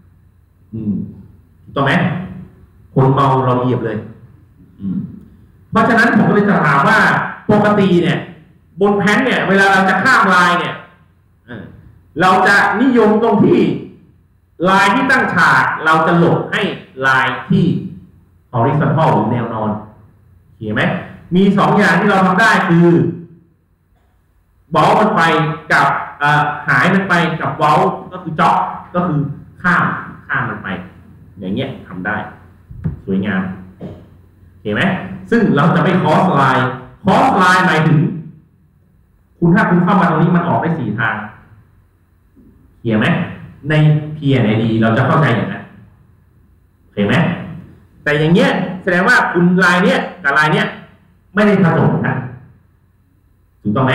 ถูกต้องไหมคนเมาเราเหยียบเลยเพราะฉะนั้นผมก็เลยจะถามว่าปกติเนี่ยบนแผ่นเนี่ยเวลาเราจะข้ามลายเนี่ยเราจะนิยมตรงที่ลายที่ตั้งฉากเราจะหลบให้ลายที่ horizontal หรือแนวนอนเห็นไหมมี2อย่างที่เราทำได้คือเว้ามันไปกับหายมันไปกับเว้าก็คือจ็อกก็คือข้ามมันไปอย่างเงี้ยทำได้สวยงามเห็นไหมซึ่งเราจะไม่คอสไลน์หมายถึงถ้าคุณเข้ามาตรงนี้มันออกได้4ทางเห็นไหมใน PID เราจะเข้าใจอย่างนั้นเห็นไหมแต่อย่างเงี้ยแสดงว่าคุณลายเนี้ยกับลายเนี้ยไม่ได้ผสมกันถูกต้องไหม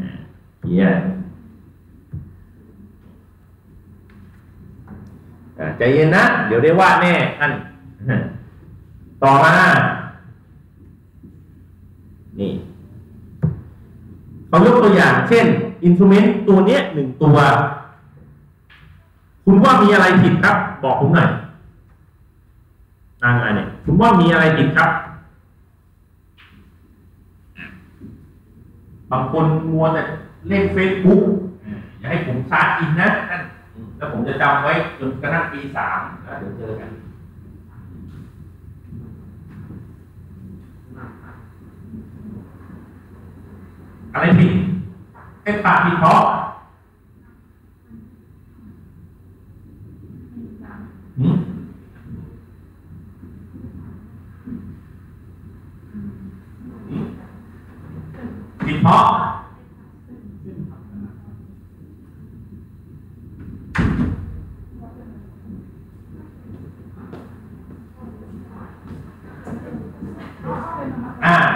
ใจเย็นนะเดี๋ยวได้วาดแน่ท่านต่อมานี่เขายกตัวอย่างเช่นอินสตรูเมนต์ตัวเนี้ย1ตัวคุณว่ามีอะไรผิดครับบอกผมหน่อยอะไรเนี่ยคุณว่ามีอะไรผิดครับบางคนมัวแต่เล่น Facebook อย่าให้ผมชาร์จอินนะท่านแล้วผมจะจำไว้จนกระทั่งปี3แล้วเดี๋ยวเจอกันอะไรผิดไอ้ปากผิดเพราะผิดเพราะ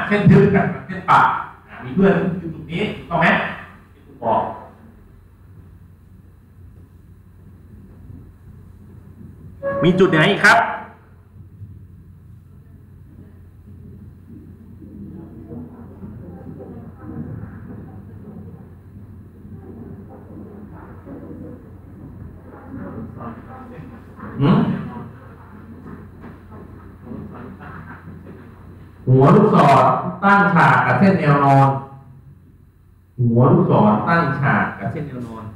เส้นทึบกับเส้นปากมีเพื่อนอยู่ตรงนี้ถูกต้องไหมที่ผมบอกมีจุดไหนอีกครับหัวลูกศรตั้งฉากกับเส้นแนวนอนหัวลูกศรตั้งฉากกับเส้นแนวนอน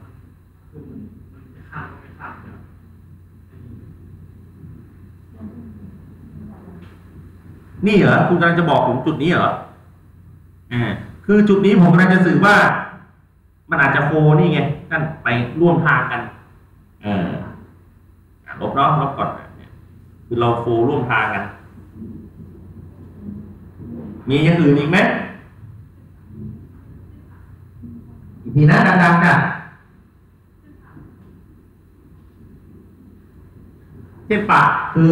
นี่เหรอคุณกำลังจะบอกผมจุดนี้เหรอคือจุดนี้ผมกำลังจะสื่อว่ามันอาจจะโฟนี่ไงนั่นไปร่วมทางกันลบเนาะลบก่อนคือเราโฟร่วมทางกันมีอย่างอื่นอีกไหมอีกทีนะดังๆจ้ะเส้นปากคือ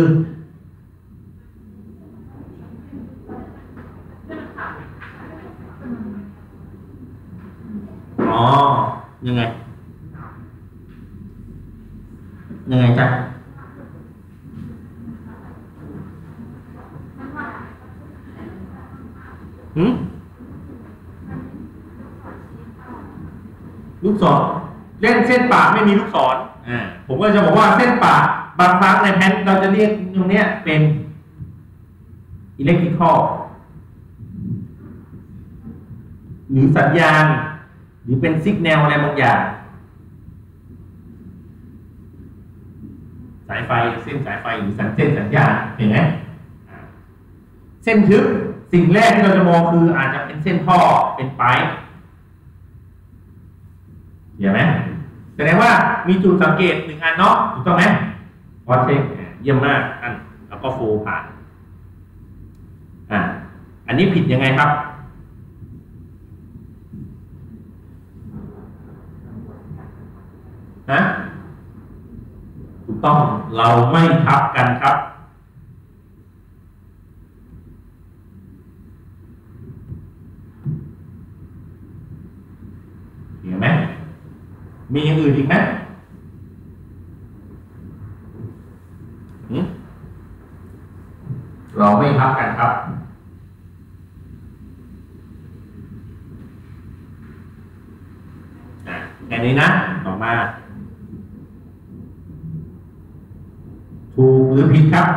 อ๋อยังไงจ๊ะลูกศรเล่นเส้นปากไม่มีลูกศรผมก็จะบอกว่าเส้นปากบางครั้งในแพนเราจะเรียกตรงนี้เป็นอิเล็กทริคอลหรือสัญญาณหรือเป็นซิกแนลอะไรบางอย่างสายไฟเส้นสายไฟหรือเส้นสัญญาณเห็นไหมเส้นทึบสิ่งแรกที่เราจะมองคืออาจจะเป็นเส้นท่อเป็นไฟเห็นไหมแสดงว่ามีจุดสังเกตหนึ่งอันเนาะถูกต้องไหมวอเช็คเยี่ยมมากอันแล้วก็โฟผ่านอันนี้ผิดยังไงครับถูกต้องเราไม่ทับกันครับเห็นไหมมีอย่างอื่นอีกไหมเราไม่ทับกันครับแค่นี้นะต่อมาถูกหรือผิดครับ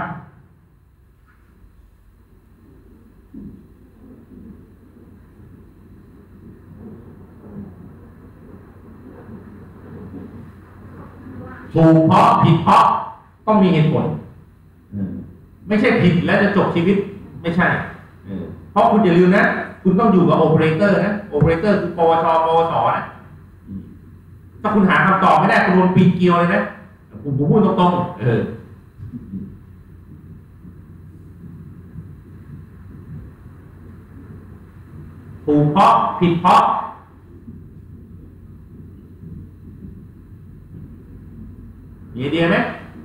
ถูกเพราะผิดเพราะต้องมีเหตุผลไม่ใช่ผิดแล้วจะจบชีวิตไม่ใช่เพราะคุณอย่าลืมนะคุณต้องอยู่กับโอเปอเรเตอร์นะโอเปอเรเตอร์คือปวชปวสนะถ้าคุณหาคำตอบไม่ได้คุณโดนปีนเกลียวเลยนะผมพูดตรงๆถูกเพราะผิดเพราะมีไอเดียไหม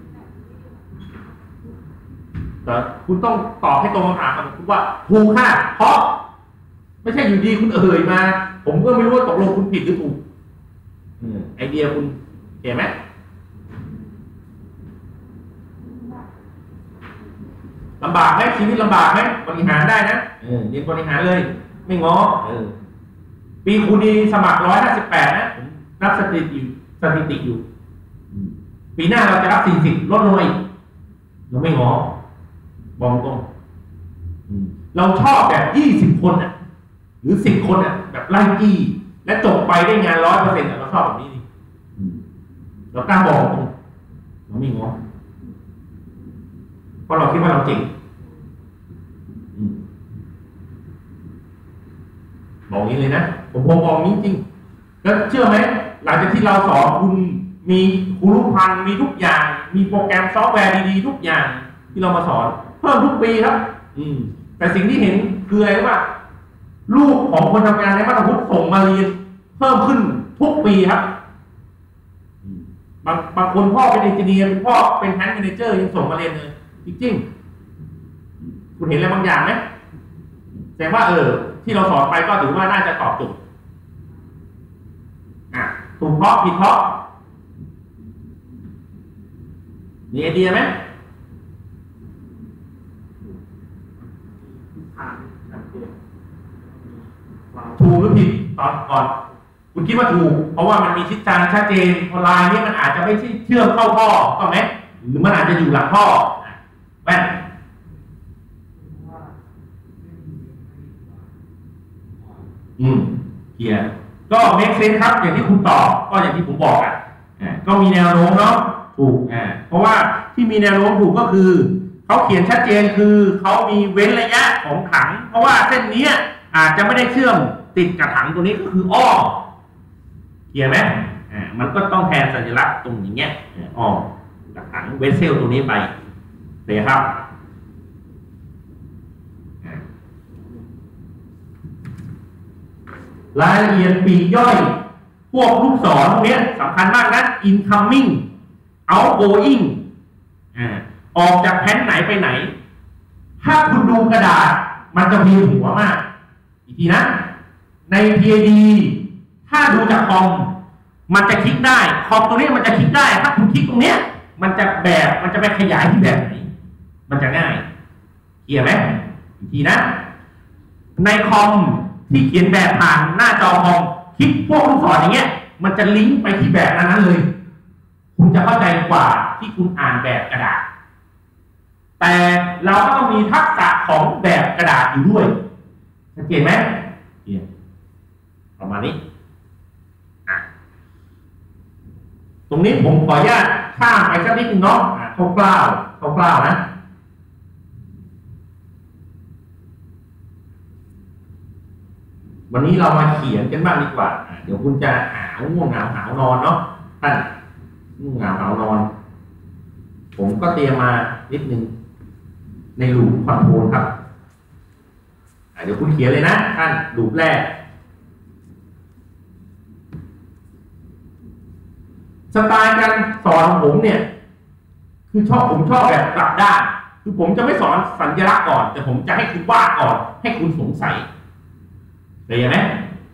แต่คุณต้องตอบให้ตรงคำถามกับคุณว่าถูกค่ะเพราะไม่ใช่อยู่ดีคุณมาผมก็ไม่รู้ว่าตกลงคุณผิดหรือถูกไอเดียคุณเห็นไหมลำบากไหมชีวิตลำบากไหมบริหารได้นะเรียนบริหารเลยไม่ง้อปีคุณดีสมัคร158นะนับสถิติอยู่ปีหน้าเราจะรับ40ลดลงอีกเราไม่ง้อบอกตรงเราชอบแบบ20คนหรือ10คนแบบไล่จี้และจบไปได้งาน 100% เราชอบแบบนี้นี่เรากล้าบอกตรงเราไม่ง้อเพราะเราคิดว่าเราจริงบอกนี้เลยนะผมบอกนี้จริงแล้วเชื่อไหมหลังจากที่เราสอนคุณมีครูรูปพันธ์มีทุกอย่างมีโปรแกรมซอฟต์แวร์ดีๆทุกอย่างที่เรามาสอนเพิ่มทุกปีครับแต่สิ่งที่เห็นคืออะไรว่าลูกของคนทำงานในมัธยมส่งมาเรียนเพิ่มขึ้นทุกปีครับบางคนพ่อเป็นเอนจิเนียร์พ่อเป็นแพนแมเนเจอร์ยังส่งมาเรียนเลยจริงๆคุณเห็นอะไรบางอย่างไหมแสดงว่าที่เราสอนไปก็ถือว่าน่าจะตอบโจทย์ถูกเพราะผิดเพราะมีไอเดียไหมถูกหรือผิดตอนก่อนคุณคิดว่าถูกเพราะว่ามันมีทิศทางชัดเจนพอลายนี้มันอาจจะไม่ใช่เชื่อมเข้าท่อถูกไหมหรือมันอาจจะอยู่หลังท่อแม่เกียร์ก็เมคเซนส์ครับอย่างที่คุณตอบก็อย่างที่ผมบอกก็มีแนวโน้มเนาะถูกเพราะว่าที่มีแนวโน้มถูกก็คือเขาเขียนชัดเจนคือเขามีเว้นระยะของถังเพราะว่าเส้นนี้อาจจะไม่ได้เชื่อมติดกับถังตัวนี้ก็คืออ้อเขียนไหมมันก็ต้องแทนสัญลักษณ์ตรงอย่างเงี้ยอ้อกับถังเวสเซลตัวนี้ไปเลยครับรายละเอียดปลีกย่อยพวกลูกศรพวกนี้สำคัญมากนะ incoming outgoing ออกจากแผ่นไหนไปไหนถ้าคุณดูกระดาษมันจะมีหัวมากอีกทีนะใน PID ถ้าดูจากคอมมันจะคลิกได้คอมตัวนี้มันจะคลิกได้ถ้าคุณคลิกตรงเนี้ยมันจะไปขยายที่แบบไหนมันจะง่ายเขียนไหมอีกทีนะในคอมที่เขียนแบบผ่านหน้าจอคอมคลิกพวกลูกศรอย่างเงี้ยมันจะลิงก์ไปที่แบบนั้นเลยคุณจะเข้าใจกว่าที่คุณอ่านแบบกระดาษแต่เราก็ต้องมีทักษะของแบบกระดาษอยู่ด้วยชัดเจนไหมประมาณนี้ตรงนี้ผมขออนุญาตข้ามไปสักนิดนึงเนาะคร่าวๆนะวันนี้เรามาเขียนกันบ้างดีกว่าเดี๋ยวคุณจะง่วงเหงาหาวนอนเนาะท่านง่วงเหงาหาวนอนผมก็เตรียมมานิดนึงในลูปคอนโทรลครับเดี๋ยวคุณเขียนเลยนะท่านลูปแรกสไตล์การสอนของผมเนี่ยคือผมชอบแบบกลับด้านคือผมจะไม่สอนสัญลักษณ์ก่อนแต่ผมจะให้คุณวาดก่อนให้คุณสงสัยเข้าใจไหม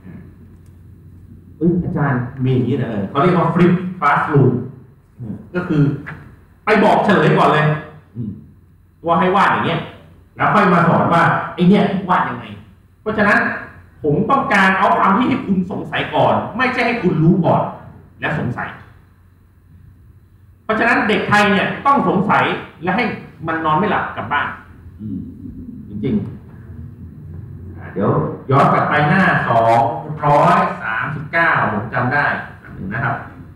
อาจารย์มีอย่างนี้นะเขาเรียกว่า flip classroom ก็คือไปบอกเฉลยก่อนเลยว่าให้วาดอย่างเงี้ยแล้วค่อยมาสอนว่าไอ้เนี่ยวาดยังไงเพราะฉะนั้นผมต้องการเอาความที่ให้คุณสงสัยก่อนไม่ใช่ให้คุณรู้ก่อนและสงสัยเพราะฉะนั้นเด็กไทยเนี่ยต้องสงสัยและให้มันนอนไม่หลับกลับบ้านจริงๆเดี๋ยวย้อนกลับไปหน้า239ผมจำได้หนึ่งนะครับ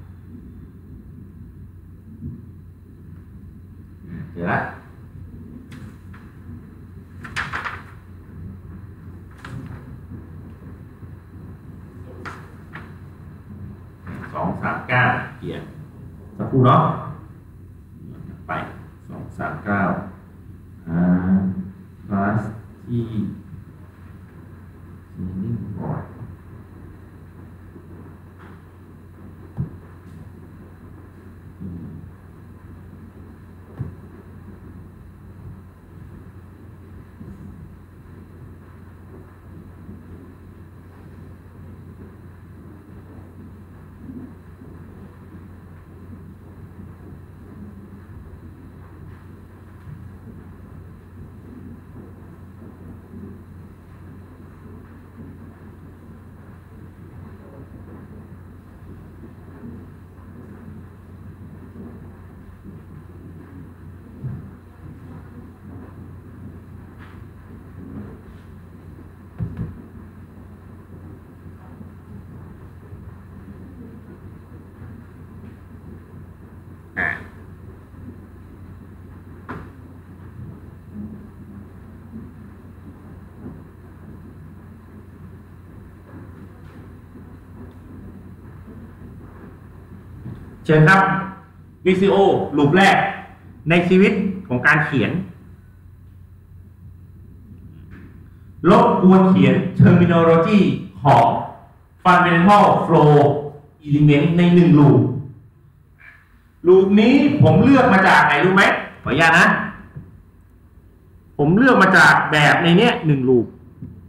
เดี๋ยวละ239เขียนสักครู่เนาะไป239คลาสที่นิ่งบอร์ดเชิญครับ VCO ลูปแรกในชีวิตของการเขียนรบกวนเขียน terminology ของ fundamental flow element ใน1ลูปลูปนี้ผมเลือกมาจากไหนรู้ไหมขออนุญาตนะผมเลือกมาจากแบบในเนี้ย1ลูป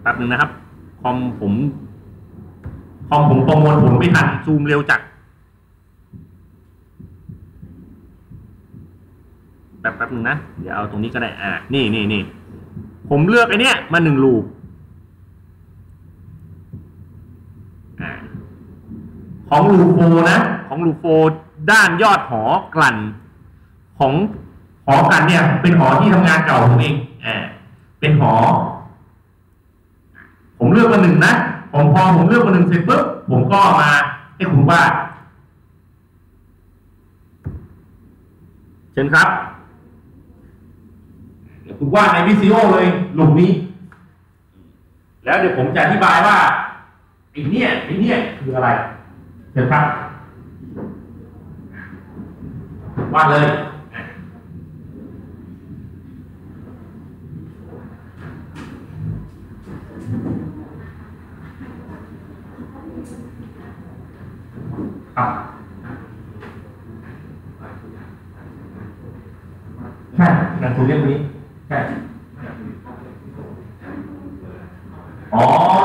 ป๊บนึงนะครับคอมผมประมวลผลไม่ทันซูมเร็วจัดแป๊บนึงนะเดี๋ยวเอาตรงนี้ก็ได้นี่ผมเลือกไอ้นี้มา1 ลูปของลูโฟนะของลูโฟด้านยอดหอกลั่นของหอกลั่นเนี่ยเป็นหอที่ทำงานเก่าผมเองเป็นหอผมเลือกมา1นะพอผมเลือกมา1เสร็จปุ๊บผมก็มาให้คุณวาดเชิญครับเดี๋ยวคุณวาดในวิซิโอเลยลูปนี้แล้วเดี๋ยวผมจะอธิบายว่าไอ้เนี่ยคืออะไรเชิญครับวาดเลยครับใช่หนังสือเล่มนี้ใช่อ๋อ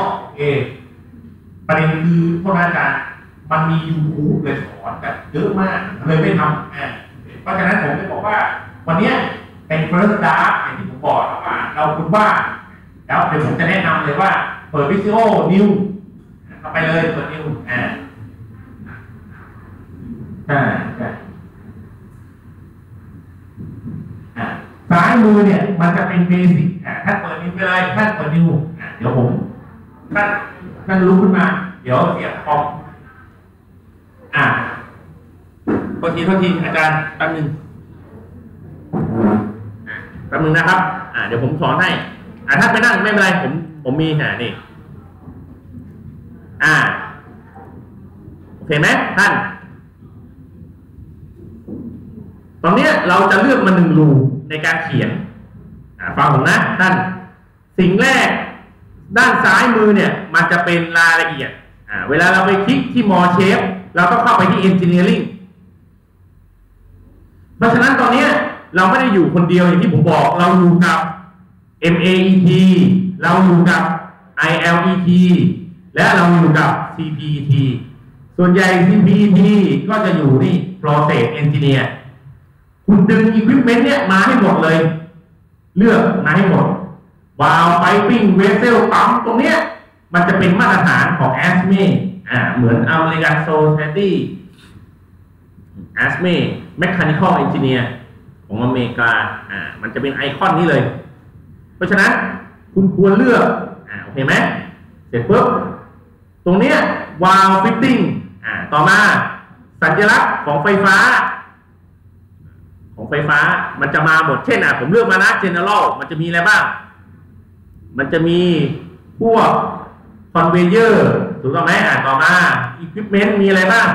ประเด็นคือพวกอาจารย์มันมี YouTube เลยสอนแบบเยอะมากเลยไม่ทำเพราะฉะนั้นผมเลยบอกว่าวันนี้เป็น first draft อย่างที่ผมบอกว่าเราคุณว่าแล้วเดี๋ยวผมจะแนะนำเลยว่าเปิด Visual New เข้าไปเลยเปิด New ใช่ซ้ายมือเนี่ยมันจะเป็นเบสิกท่านเปิดนิ้วไปเลยท่านเปิดนิ้วเดี๋ยวผมท่านรู้ขึ้นมาเดี๋ยวเสียบคอมโทษทีอาจารย์แป๊บนึงนะครับเดี๋ยวผมสอนให้ถ้าไปนั่งไม่เป็นไรผมมีนี่โอเคไหมท่านตอนนี้เราจะเลือกมา1 รูปในการเขียนฟังผมนะท่านสิ่งแรกด้านซ้ายมือเนี่ยมันจะเป็นรายละเอียดเวลาเราไปคลิกที่ More Shape เราก็เข้าไปที่ Engineering เพราะฉะนั้นตอนนี้เราไม่ได้อยู่คนเดียวอย่างที่ผมบอกเราอยู่กับ MAET เราอยู่กับ ILET และเราอยู่กับ CPET ส่วนใหญ่ CPET ก็จะอยู่นี่ Process Engineer คุณดึง Equipment เนี่ยมาให้หมดเลยเลือกมาให้หมดวาล์ว Piping Vessel ปั๊มตรงเนี้ยมันจะเป็นมาตรฐานของ ASME เหมือน American Society ASME Mechanical Engineer ของอเมริกามันจะเป็นไอคอนนี้เลยเพราะฉะนั้นคุณควรเลือกโอเคไหมเสร็จปุ๊บตรงเนี้ยวาล์ว Fitting ต่อมาสัญลักษณ์ของไฟฟ้ามันจะมาหมดเช่นผมเลือกมานะ General มันจะมีอะไรบ้างมันจะมีพวก Conveyor ถูกต้องไหมต่อมา Equipment มีอะไรบ้าง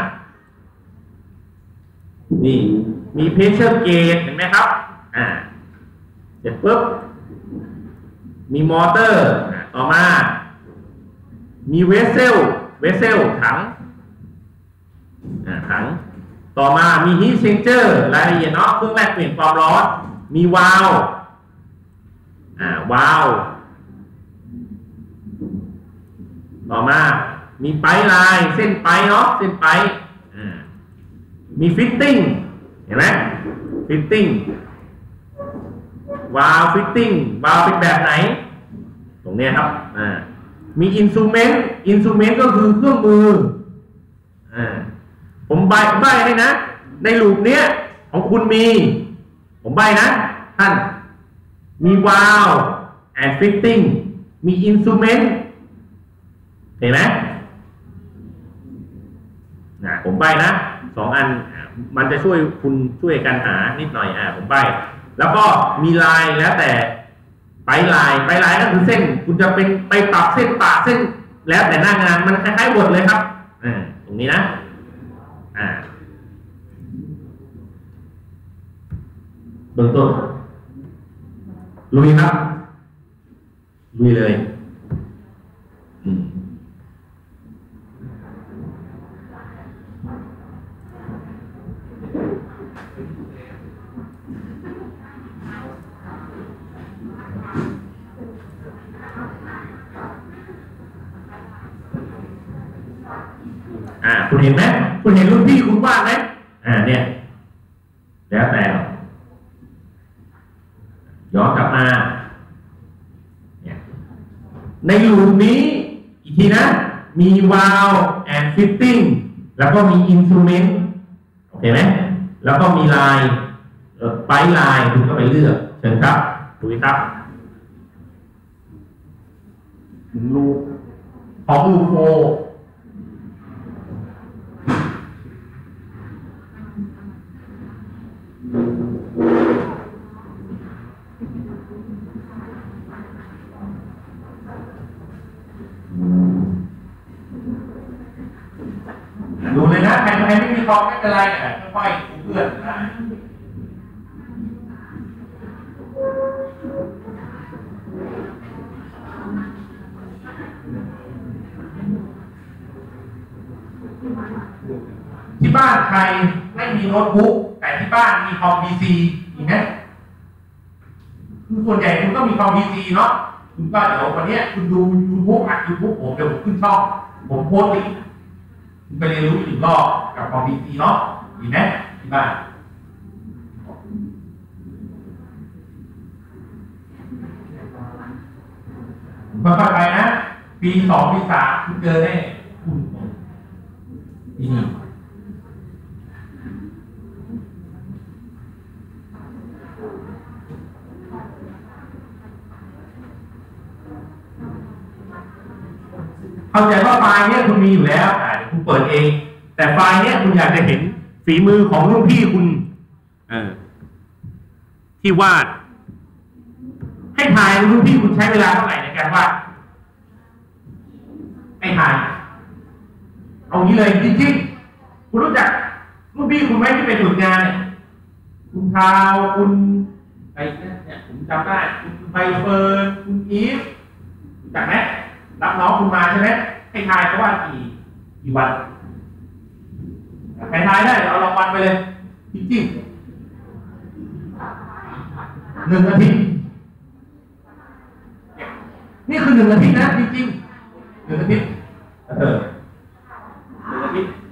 นี่มี Pressure Gauge เห็นไหมครับเสร็จปุ๊บมีมอเตอร์ต่อมามี Vessel ถังต่อมามี Heat Exchanger รายละเอียดเนาะเครื่องแรกเปลี่ยนความร้อนมีวาล์วต่อมามีไพป์ไลน์เส้นไพป์เนาะเส้นไพป์มี Fitting เห็นไหม Fitting วาล์ว Fitting วาล์วเป็นแบบไหนตรงนี้ครับมี Instrument ก็คือเครื่องมือผมใบให้นะในลูปเนี้ยของคุณมีผมใบนะท่านมีวาล์ว and fitting มี instrument เห็นไหมผมใบนะ2 อันมันจะช่วยกันหานิดหน่อยผมใบแล้วก็มีลายแล้วแต่ไปลายก็คือเส้นคุณจะเป็นไปปรับเส้นปะเส้นแล้วแต่หน้างานมันคล้ายๆบทเลยครับตรงนี้นะเบื้องต้นลุยครับลุยเลยคุณเห็นไหมคุณเห็นรุ่นพี่คุณวาดไหมเนี่ยแล้วแต่ย้อนกลับมาเนี่ยในลูปนี้อีกทีนะมี valve and fitting แล้วก็มี instrument โอเคไหมแล้วก็มีลายไปลายคุณก็ไปเลือกเชิญครับดูครับลูปของลูปโฟดูเลยนะใครไม่มีคอมไม่เป็นไรค่อยๆเพื่อนที่บ้านใครไม่มีโน้ตบุ๊กแต่ที่บ้านมีคอม PC อีกไหมคือส่วนใหญ่คุณก็มีคอม PC เนาะคุณก็เดี๋ยววันนี้คุณดู YouTube อัด YouTube ผมเดี๋ยวผมขึ้นช่องผมโพสต์ลิงก์คุณไปเรียนรู้อีกรอบกับคอม PC เนาะดีไหมที่บ้านค่อยๆไปนะปี 2 ปี 3คุณเจอแน่คุณที่นี่เข้าใจว่าไฟล์นี้คุณมีอยู่แล้วเดี๋ยวคุณเปิดเองแต่ไฟล์นี้คุณอยากจะเห็นฝีมือของรุ่นพี่คุณที่วาดให้ถ่ายรุ่นพี่คุณใช้เวลาเท่าไหร่ในการวาดให้ถ่ายเอางี้เลยจริงๆคุณรู้จักรุ่นพี่คุณไหมที่เป็นฝึกงานเนี่ยคุณทาวคุณไอ้เนี่ยผมจำได้คุณใบเฟิร์นคุณอีฟรู้จักไหมรับน้องคุณมาใช่ไหมให้ทายเขาว่ากี่วันใครทายได้เอารางวัลไปเลยจริงๆ1 อาทิตย์นี่คือ1 อาทิตย์นะจริงๆ1 อาทิตย์1 อาทิตย์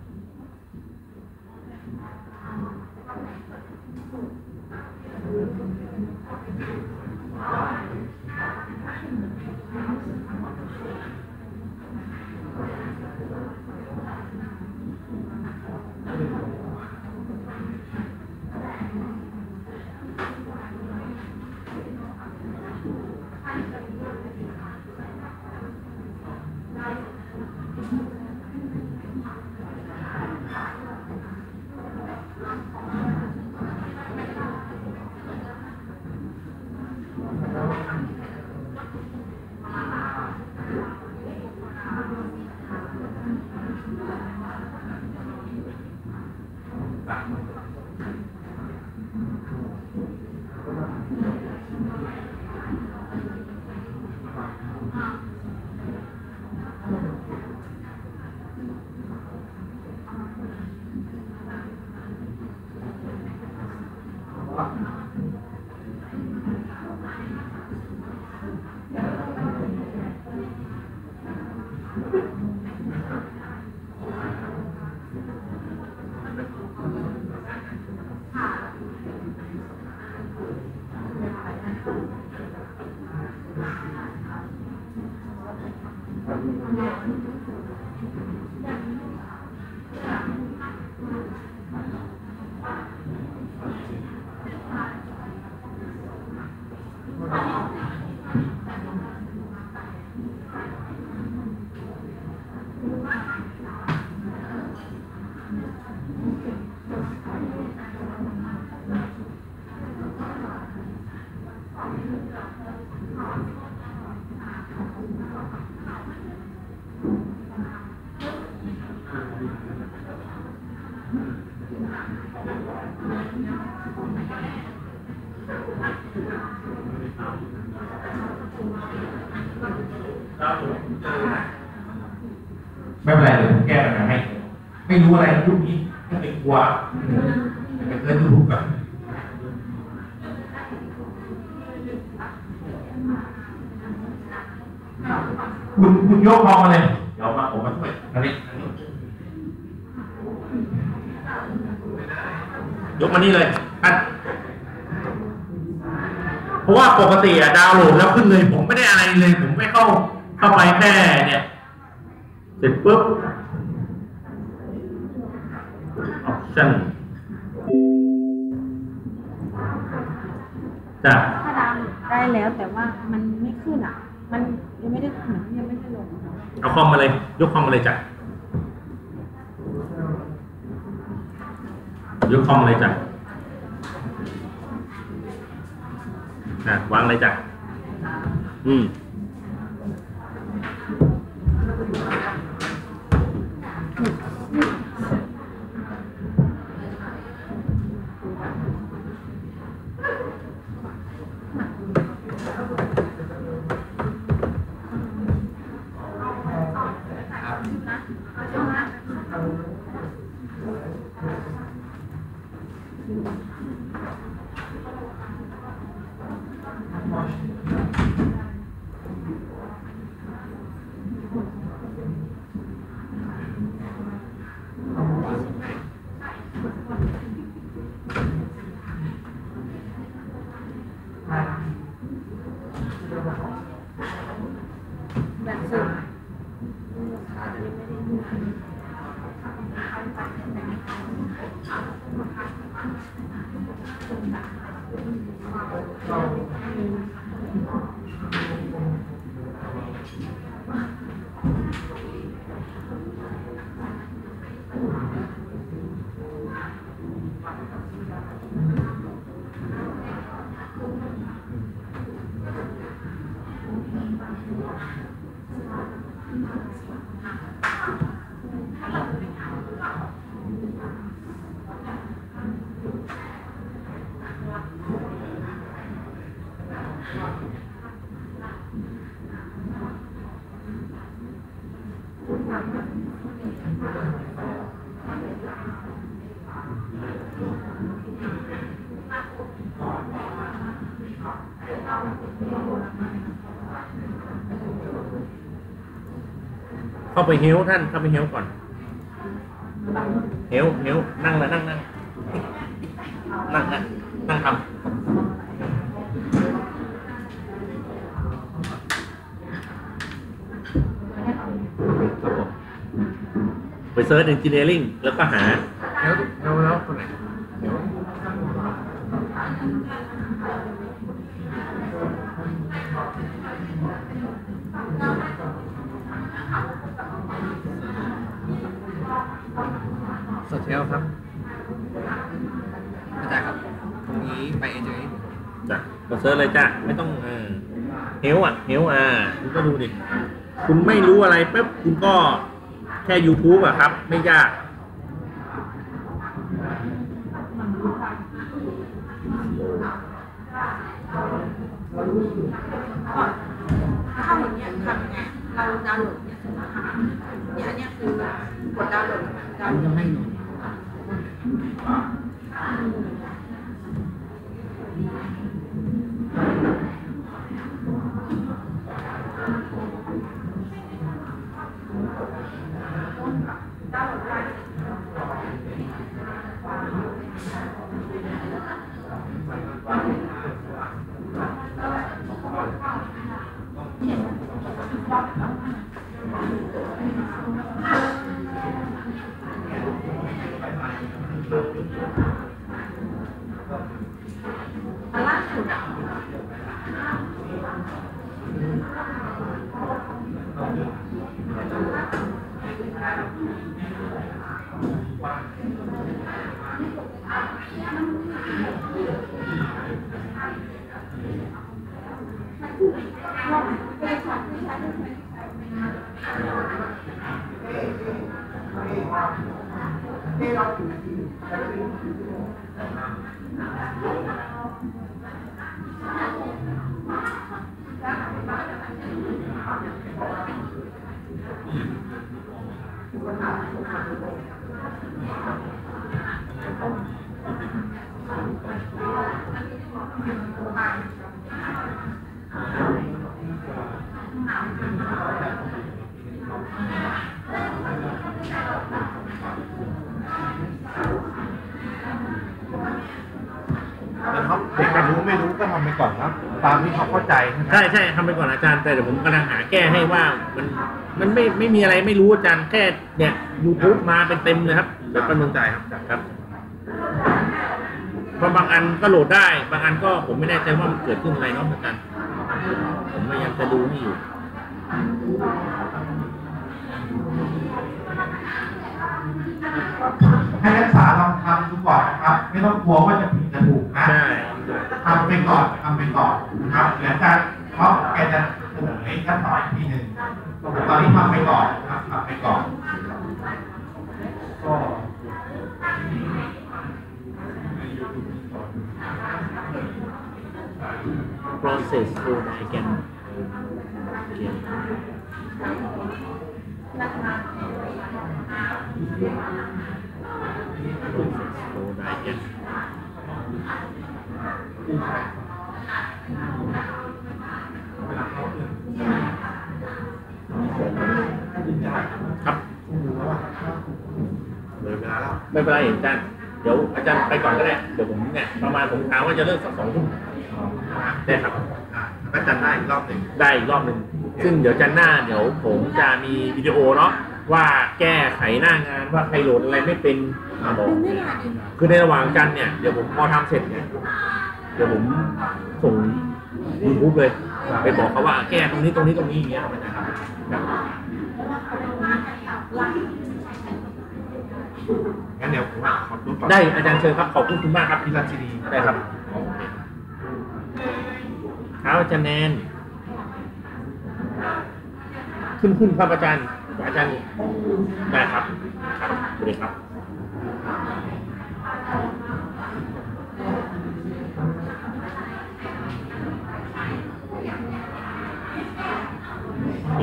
ไม่เป็นไรเดี๋ยวผมแก้ปัญหาให้ไม่รู้อะไรยุคนี้ไม่ไปกลัวไปเกิดยูทูบกันคุณยกคอมาเลยเดี๋ยวมาผมมาช่วยอันนี้ยกมานี่เลยอ่ะเพราะว่าปกติดาวน์โหลดแล้วขึ้นเลยผมไม่ได้อะไรเลยผมไม่เข้าไปแค่เนี่ยเสร็จปุ๊บ option จ้ะถ้าดาวน์โหลดได้แล้วแต่ว่ามันไม่ขึ้นอ่ะมันยังไม่ได้เหมือนยังไม่ได้ลงเอาคอมมาเลยยกคอมมาเลยจ้ะยกคอมเลยจ้ะวางเลยจ้ะแบบซึ่งเข้าไปเฮลท่านเข้าไปเฮลก่อนเฮลนั่งเลยนั่งทำครับผมไปเซิร์ช engineering แล้วก็หาแล้วตัวไหนสดเทลครับอาจารย์ครับตรงนี้ไปเฉยจ้ะก็เซิร์ชเลยจ้ะไม่ต้องเฮลคุณก็ดูดิคุณไม่รู้อะไรปุ๊บคุณก็แค่ YouTube อะครับไม่ยากถ้าอย่างเงี้ยทำไงเราดาวน์โหลดเนี่ยอันเนี้ยคือกดดาวน์โหลดจะให้หนูล่าสุดทำไปก่อนครับตามที่เขาเข้าใจใช่ไหมใช่ทำไปก่อนอาจารย์แต่เดี๋ยวผมกำลังหาแก้ให้ว่ามันไม่มีอะไรไม่รู้อาจารย์แค่เนี่ย YouTube มาเป็นเต็มเลยครับเดี๋ยวกำลังใจครับเพราะบางอันก็โหลดได้บางอันก็ผมไม่แน่ใจว่ามันเกิดขึ้นอะไรเนาะอาจารย์ผมพยายามจะดูนี่อยู่ให้นักศึกษาลองทำดูก่อนนะครับไม่ต้องกลัวว่าจะผิดจะถูกนะใช่ทำไปก่อนนะครับเดี๋ยวจะเขาแกจะเสนอให้ขั้นตอนอีกทีหนึ่งตอนนี้ทำไปก่อนนะครับทำไปก่อนก็ process flow diagram ครับเลยเวลาแล้วไม่เป็นไรอาจารย์เดี๋ยวอาจารย์ไปก่อนก็ได้เดี๋ยวผมเนี่ยประมาณผมถามว่าจะเลิกสัก2 ทุ่มได้ครับแล้วจัดได้อีกรอบหนึ่งได้อีกรอบหนึ่งซึ่งเดี๋ยวจันทร์หน้าเดี๋ยวผมจะมีวิดีโอเนาะว่าแก้ไขหน้างานว่าใครโหลดอะไรไม่เป็นบอกคือในระหว่างจันทร์เนี่ยเดี๋ยวผมพอทำเสร็จเนี่ยเดี๋ยวผมส่ง YouTube เลยไปบอกเขาว่าแก้ตรงนี้อย่างเงี้ยนะครับงั้นเดี๋ยวผมขอตัวก่อนได้อาจารย์เชิญครับขอบคุณมากครับพี่รัชนีได้ครับครับอาจารย์แนนขึ้นครับอาจารย์ได้ครับสวัสดีครับโอ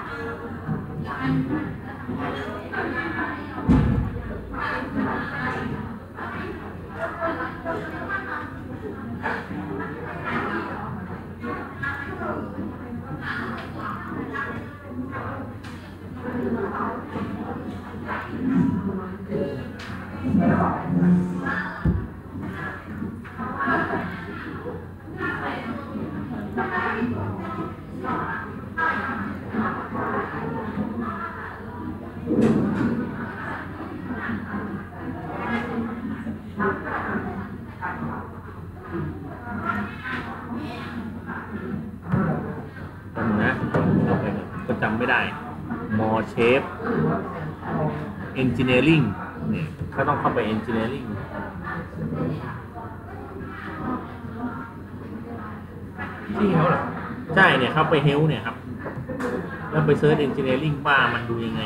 ก็จำไม่ได้มอเชฟเอนจิเนียริงเนี่ยเขาต้องเข้าไปเอนจิเนียริงที่เขาเหรอใช่เนี่ยเข้าไปเฮลเนี่ยครับแล้วไปเซิร์ชเอนจิเนียริงว่ามันดูยังไง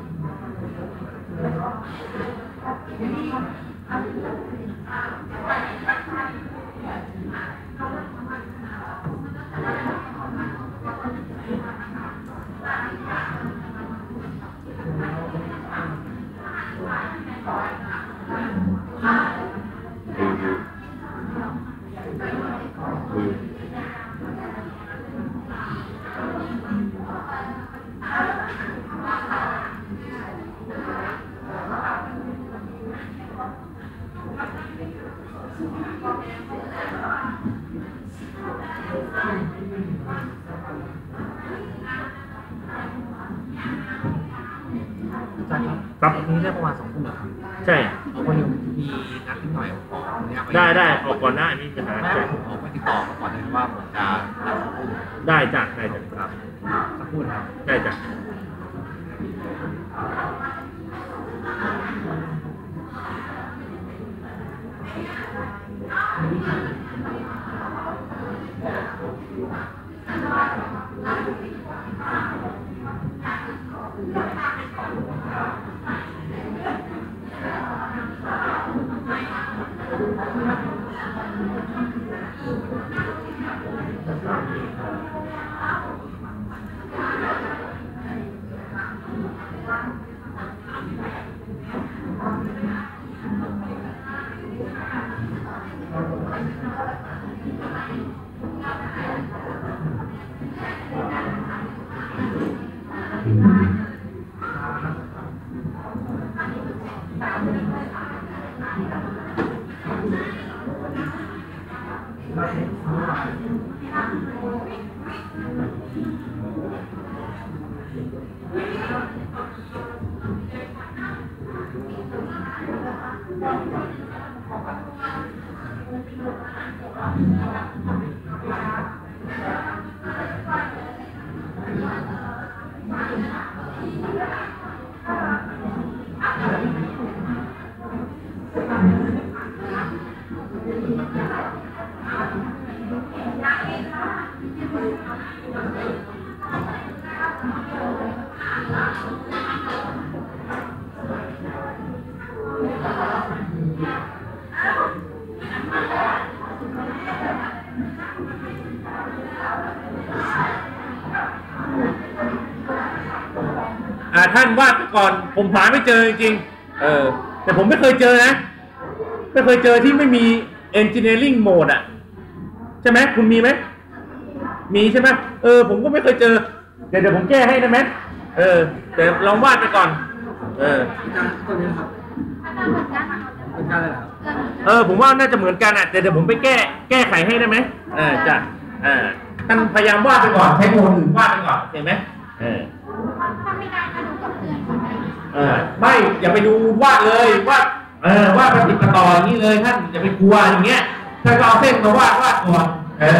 ครับวันนี้ได้ประมาณ2 ทุ่มเหรอครับใช่เอาไปมีนัดนิดหน่อยขอเนี่ยได้ออกก่อนได้ไม่มีปัญหาแม่ผมขอไปติดต่อก่อนเลยว่าผมจะนัด2 ทุ่มได้จ้ะครับสักครู่นะครับได้จ้ะท่านวาดไปก่อนผมหาไม่เจอจริงๆแต่ผมไม่เคยเจอนะไม่เคยเจอที่ไม่มี engineering mode อ่ะใช่ไหมคุณมีไหมมีใช่ไหมผมก็ไม่เคยเจอเดี๋ยวผมแก้ให้ได้ไหมแต่ลองวาดไปก่อนตัวนี้ครับเป็นการอะไรครับผมว่าน่าจะเหมือนกันอ่ะเดี๋ยวผมไปแก้ไขให้ได้ไหมจ้ะท่านพยายามวาดไปก่อนใช้โมดอื่นวาดไปก่อนเห็นไหมถ้าไม่ได้ก็ดูกับเพื่อนก่อนไม่อย่าไปดูวาดเลยวาดปฏิปต่ออย่างนี้เลยท่านอย่าไปกลัวอย่างเงี้ยถ้าเอาเส้นมาวาดก่อน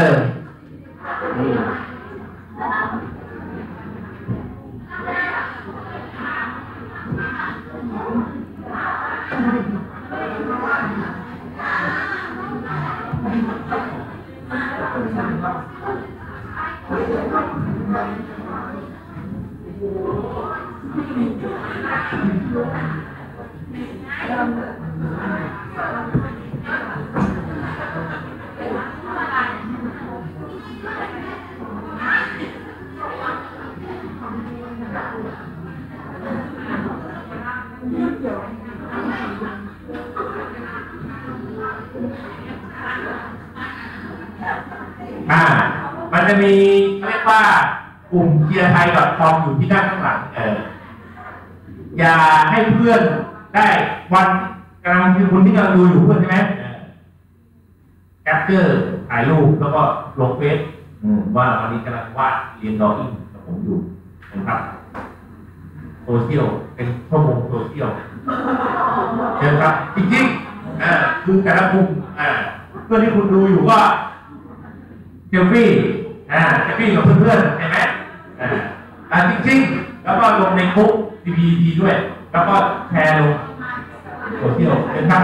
มันจะมีเรียกว่ากลุ่มเชียร์ไทย.com อยู่ที่ด้านข้างหลังอย่าให้เพื่อนได้วันกำลังคือคนที่กำลังดูอยู่เพื่อนใช่ไหมแคปเจอร์ถ่ายรูปแล้วก็ลงเฟซว่าวันนี้กำลังวาดเรียนดออิ่งกับผมอยู่นะครับโซเชียลเป็นชั่วโมงโซเชียลเชิญครับจริงๆคือแต่ละกลุ่มเพื่อนที่คุณดูอยู่ก็เซลฟี่กับเพื่อนๆเห็นไหมจริงๆแล้วก็ลงในกลุ่ม CPT ด้วยแล้วก็แชร์ลงโซเชียลเห็นครับ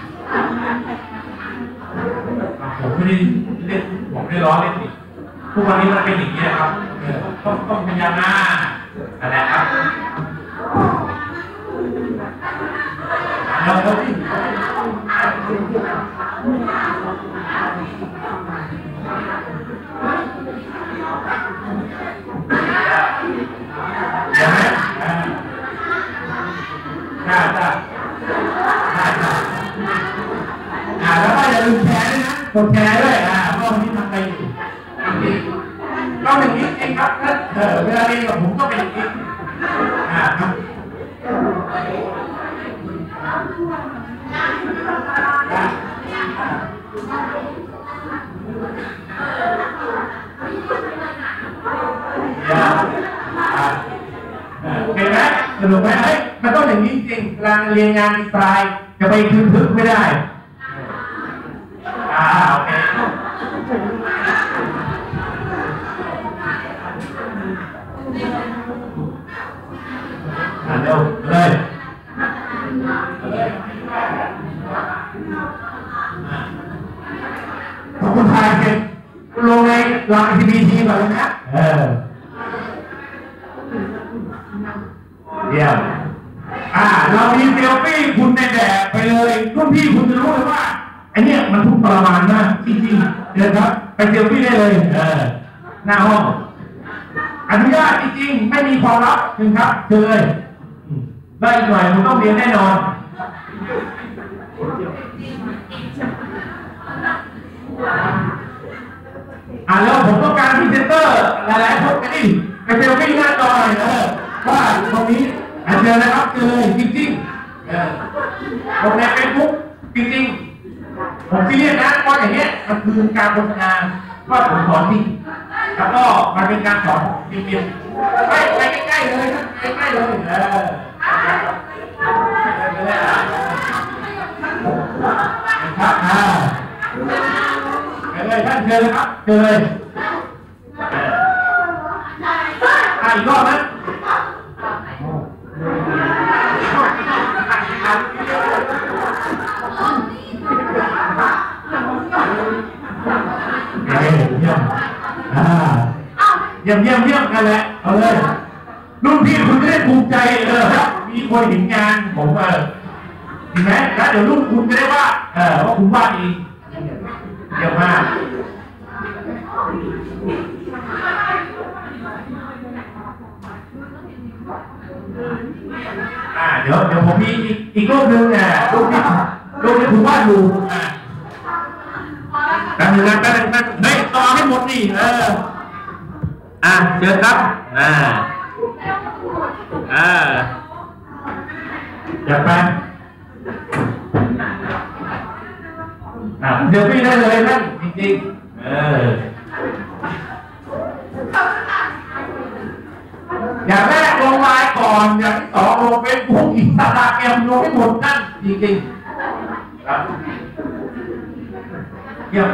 ผมไม่ได้เล่นผมไม่ได้ล้อเล่นนี่ทุกวันนี้มันเป็นอย่างนี้นะครับต้องพยายามอะไรครับแล้วก็ที่เห็นไหมแล้วก็อย่าลืมแชร์ด้วยนะกดแชร์ด้วยเพราะวันนี้ทำอะไรอยู่ก็อย่างนี้เองครับเวลาเรียนกับผมก็เป็นอย่างนี้ครับเห็นไหมสนุกไหมมันต้องอย่างนี้จริงเวลาเรียนงานดีไซน์จะไปทึกไม่ได้โอเคเร็วเลยขอบคุณทายเก็บลงในหลัง CPT ก่อนเลยนะเยี่ยมเรามีเซลฟี่คุณในแบบไปเลยรุ่นพี่คุณจะรู้เลยว่าไอ้นี่มันทุกข์ทรมานมากจริงๆเดี๋ยวครับไปเซลฟี่ได้เลยหน้าห้องอนุญาตจริงๆไม่มีความลับจริงครับเจอเลยได้อีกหน่อยคุณต้องเรียนแน่นอนแล้วผมต้องการพรีเซนเตอร์หลายๆคนกันดิไปเซลฟี่หน้าจอหน่อยว่าตรงนี้เจอนะครับเจอเลยจริงๆผมในเฟซบุ๊กจริงๆผมซีเรียสนะเพราะอย่างเงี้ยมันคือการโฆษณาว่าผมสอนจริงแล้วก็มันเป็นการสอนจริงๆไปใกล้ๆเลยครับใกล้ๆเลยครับเจอเลยครับเจอเลยอีกรอบนะเยี่ยมกันแหละเอาเลยรุ่นพี่คุณจะได้ภูมิใจมีคนเห็นงานผมเห็นไหมแล้วเดี๋ยวรุ่นคุณจะได้ว่าว่าคุณวาดเองเยี่ยมมากเดี๋ยวผมมีอีกรูปหนึ่งรูปที่ผมวาดอยู่แป๊บนึงเฮ้ยต่อให้หมดดิเชิญครับอยากไปเดี๋ยวพี่ได้เลยนั่นจริงๆอย่างแรกลงไลน์ก่อนอย่างที่สองลงเฟซบุ๊กอินสตาแกรมลงให้หมดนั่นจริงๆครับเยี่ยม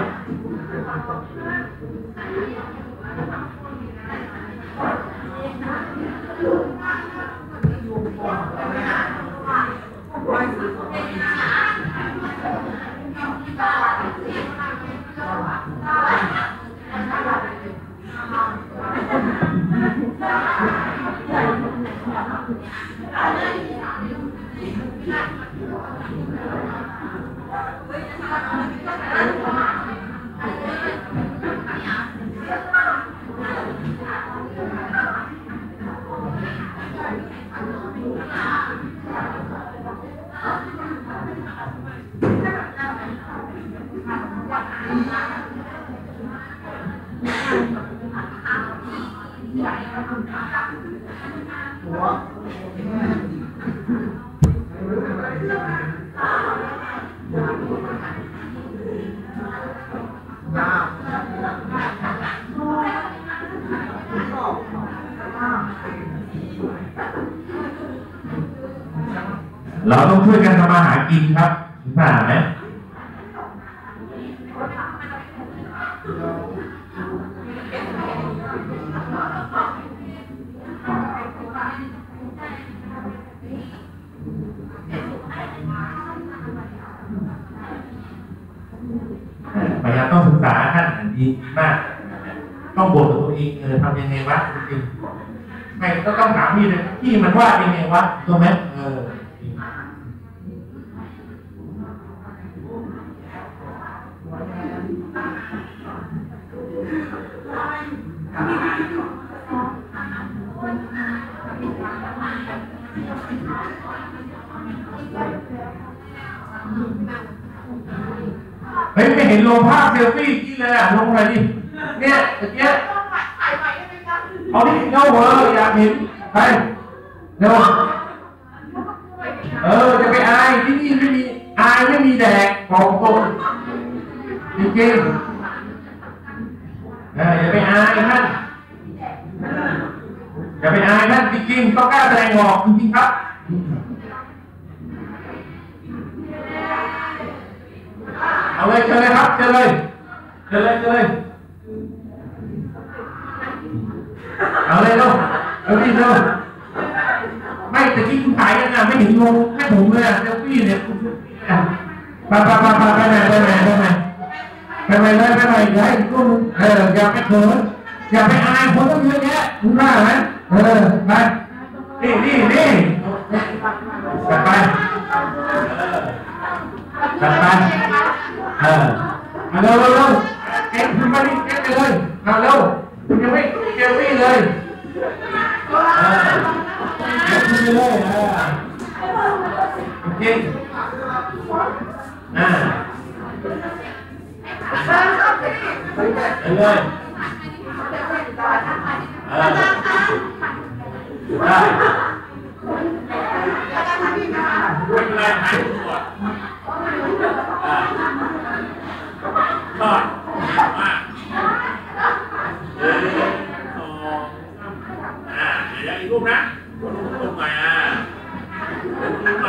เราต้องช่วยกันทำมาหากินครับถึงผ่านไหมพยายามต้องศึกษาท่านดีมากต้องบ่นกับตัวเองทำยังไงวะจริงๆไม่ก็ต้องถามพี่เลยพี่มันว่ายังไงวะถูกไหมเฮ้ยไม่เห็นลงภาพเซลฟี่ที่เลยลงอะไรดิเนี่ยเอาที่เงาอยากเห็นไปเร็วจะไปอายที่นี่ไม่มีอายไม่มีแดกบอกตรงจริงๆอย่าไปอายท่านอย่าไปอายท่านจริงๆต้องกล้าแสดงออกจริงๆครับเอาเลยเชิญเลยครับเชิญเลยเอาเลยลูกเอาดิลูกไม่แต่ที่คุณถ่ายกันนะไม่เห็นลงให้ผมเลยเซลฟี่เนี่ยไปไหนอย่าให้ลูกอย่าไปเขินอย่าไปอายคนต้องเยอะแยะคุณว่าไหมไปนี่จัดไปเร็วเก็บคุณมาดิเก็บไปเลยเร็วคุณยังไม่เก็บพี่เลยเก็บคุณเลยจริงเลยได้ไม่เป็นไรให้ทุกคนก็มาเดี๋ยวอีกรูปนะรูปใหม่รูปใหม่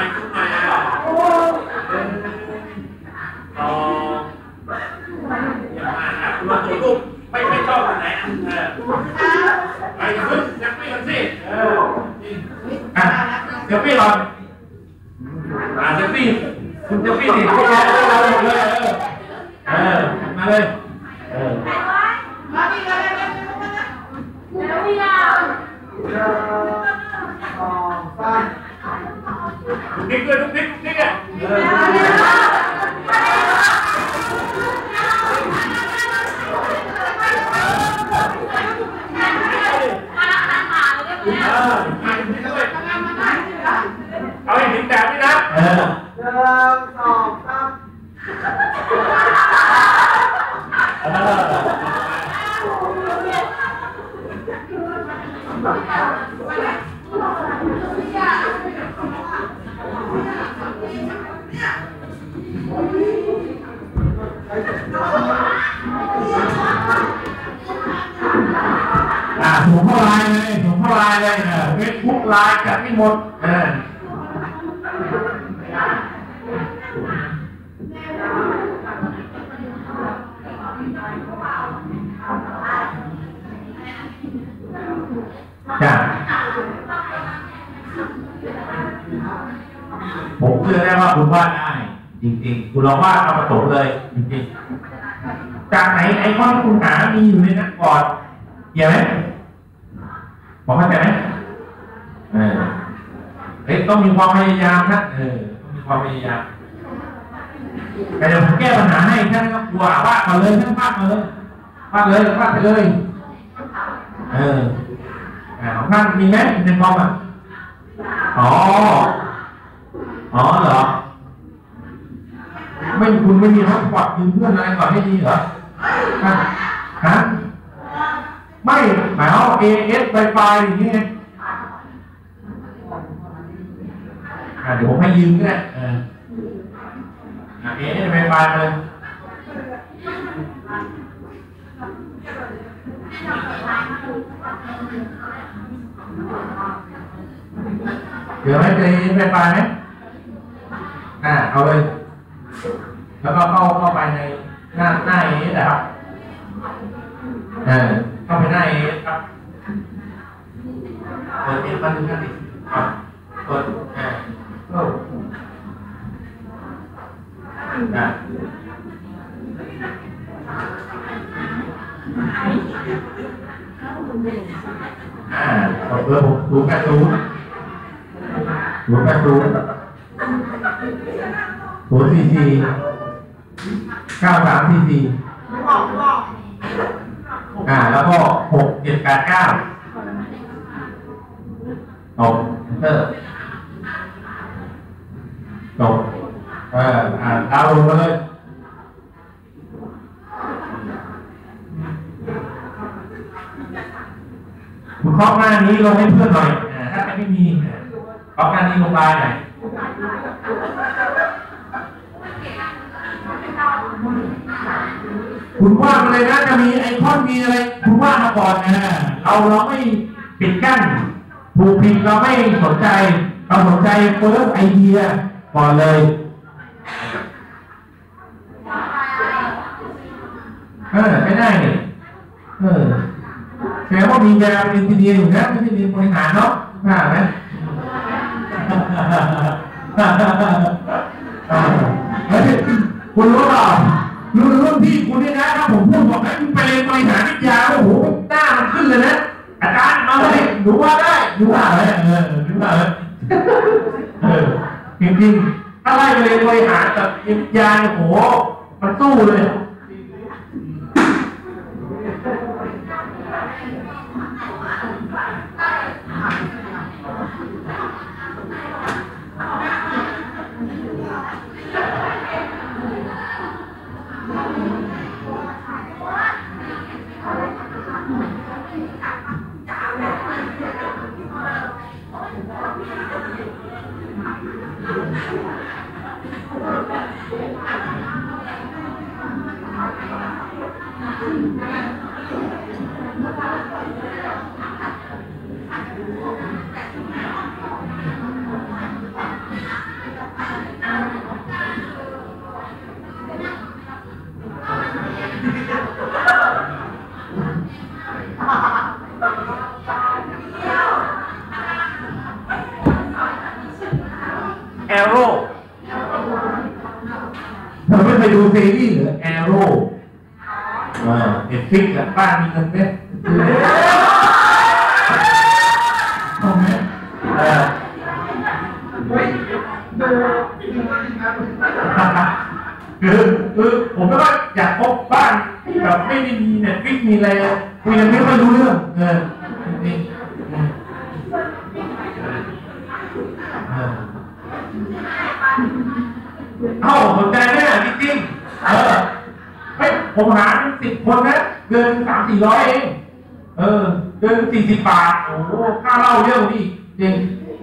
ต่ออย่ามาลฟี่ก่อนเซลฟี่คุณเซลฟี่ดิพวกเราหมดเลยมาเลยทุกนิกด้วยทุกนิกอ่ะเอาให้ถึงแบบนี้นะผมเข้าไลน์เลยเฟซบุ๊กไลน์จัดไม่หมดจ้ะผมเชื่อได้ว่าคุณวาดได้จริงๆคุณลองวาดเอาผสมเลยจริงๆจากไหนไอคอนที่คุณหามีอยู่ในนั้นก่อนเกี่ยวไหมบอกเข้าใจไหมต้องมีความพยายามนะต้องมีความพยายามแต่เดี๋ยวผมแก้ปัญหาให้ท่านก็กลัววาดมาเลยท่านวาดมาเลยวาดไปเลยของท่านมีไหมในคอมอ่ะอ๋อเหรอคุณไม่มีฮอตสปอตยืมเพื่อนอะไรก่อนให้ดีเหรอฮะไม่หมายว่า AS Wi-Fi อย่างนี้ไงเดี๋ยวผมให้ยืมก็ได้AS Wi-Fi เลยเดี๋ยวให้AS Wi-Fi ไหมเอาเลยแล้วก็เข้าไปในหน้าASนะครับเข้าไปหน้าASครับเปิดมาดูกันดิเปิดผมดูการ์ตูน044 9344แล้วก็6789ตบเตอร์ตบดาวน์โหลดมาเลยคุณครอบหน้านี้ลงให้เพื่อนหน่อยถ้าไม่มีครอบหน้านี้ลงไลน์หน่อยคุณว่ามาเลยนะจะมีไอคอนมีอะไรคุณว่ามาก่อนเราไม่ปิดกั้นถูกผิดเราไม่สนใจเราสนใจเฟิร์สไอเดียก่อนเลยไม่ได้เนี่ยแสดงว่ามียาเป็นอินเดียอยู่นะไม่ใช่เรียนบริหารเนาะใช่ไหมคุณรู้เปล่ารุ่นพี่คุณเนี่ยนะถ้าผมพูดบอกให้คุณไปเรียนบริหารวิทยาโอ้โหหน้ามันขึ้นเลยนะอาจารย์มาเลยหนูว่าได้หนูว่าเลยหนูว่าเลยจริงๆถ้าไล่ไปเรียนบริหารกับวิทยาโอ้โหมันสู้เลย Arrow เธอไม่เคยดูซีรีส์เหรอ Arrow เน็ตฟลิกซ์อะบ้านมีเงินไหมตรงนี้คือผมก็อยากพบบ้านที่แบบไม่ได้มีเน็ตฟลิกซ์มีอะไรคุยกันไม่ค่อยรู้เรื่องสนใจไหมจริงๆผมหา10 คนนะเดือน300-400เองเดือน40 บาทโอ้โหค่าเหล้าเยอะกว่านี้จริง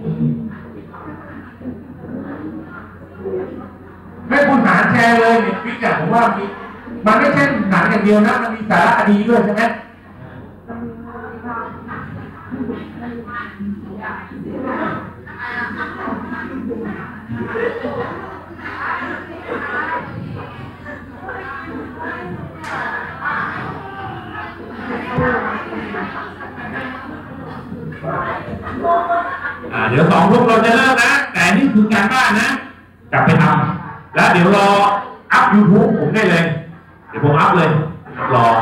ให้คุณหาแชร์เลยเน็ตฟลิกซ์ผมว่ามันไม่ใช่หนังอย่างเดียวนะมันมีสารคดีด้วยใช่ไหมเดี๋ยว2 ทุ่มเราจะเลิกนะแต่นี่คือการบ้านนะกลับไปทำแล้วเดี๋ยวรออัพ YouTube ผมได้เลยเดี๋ยวผมอัพเลยรอ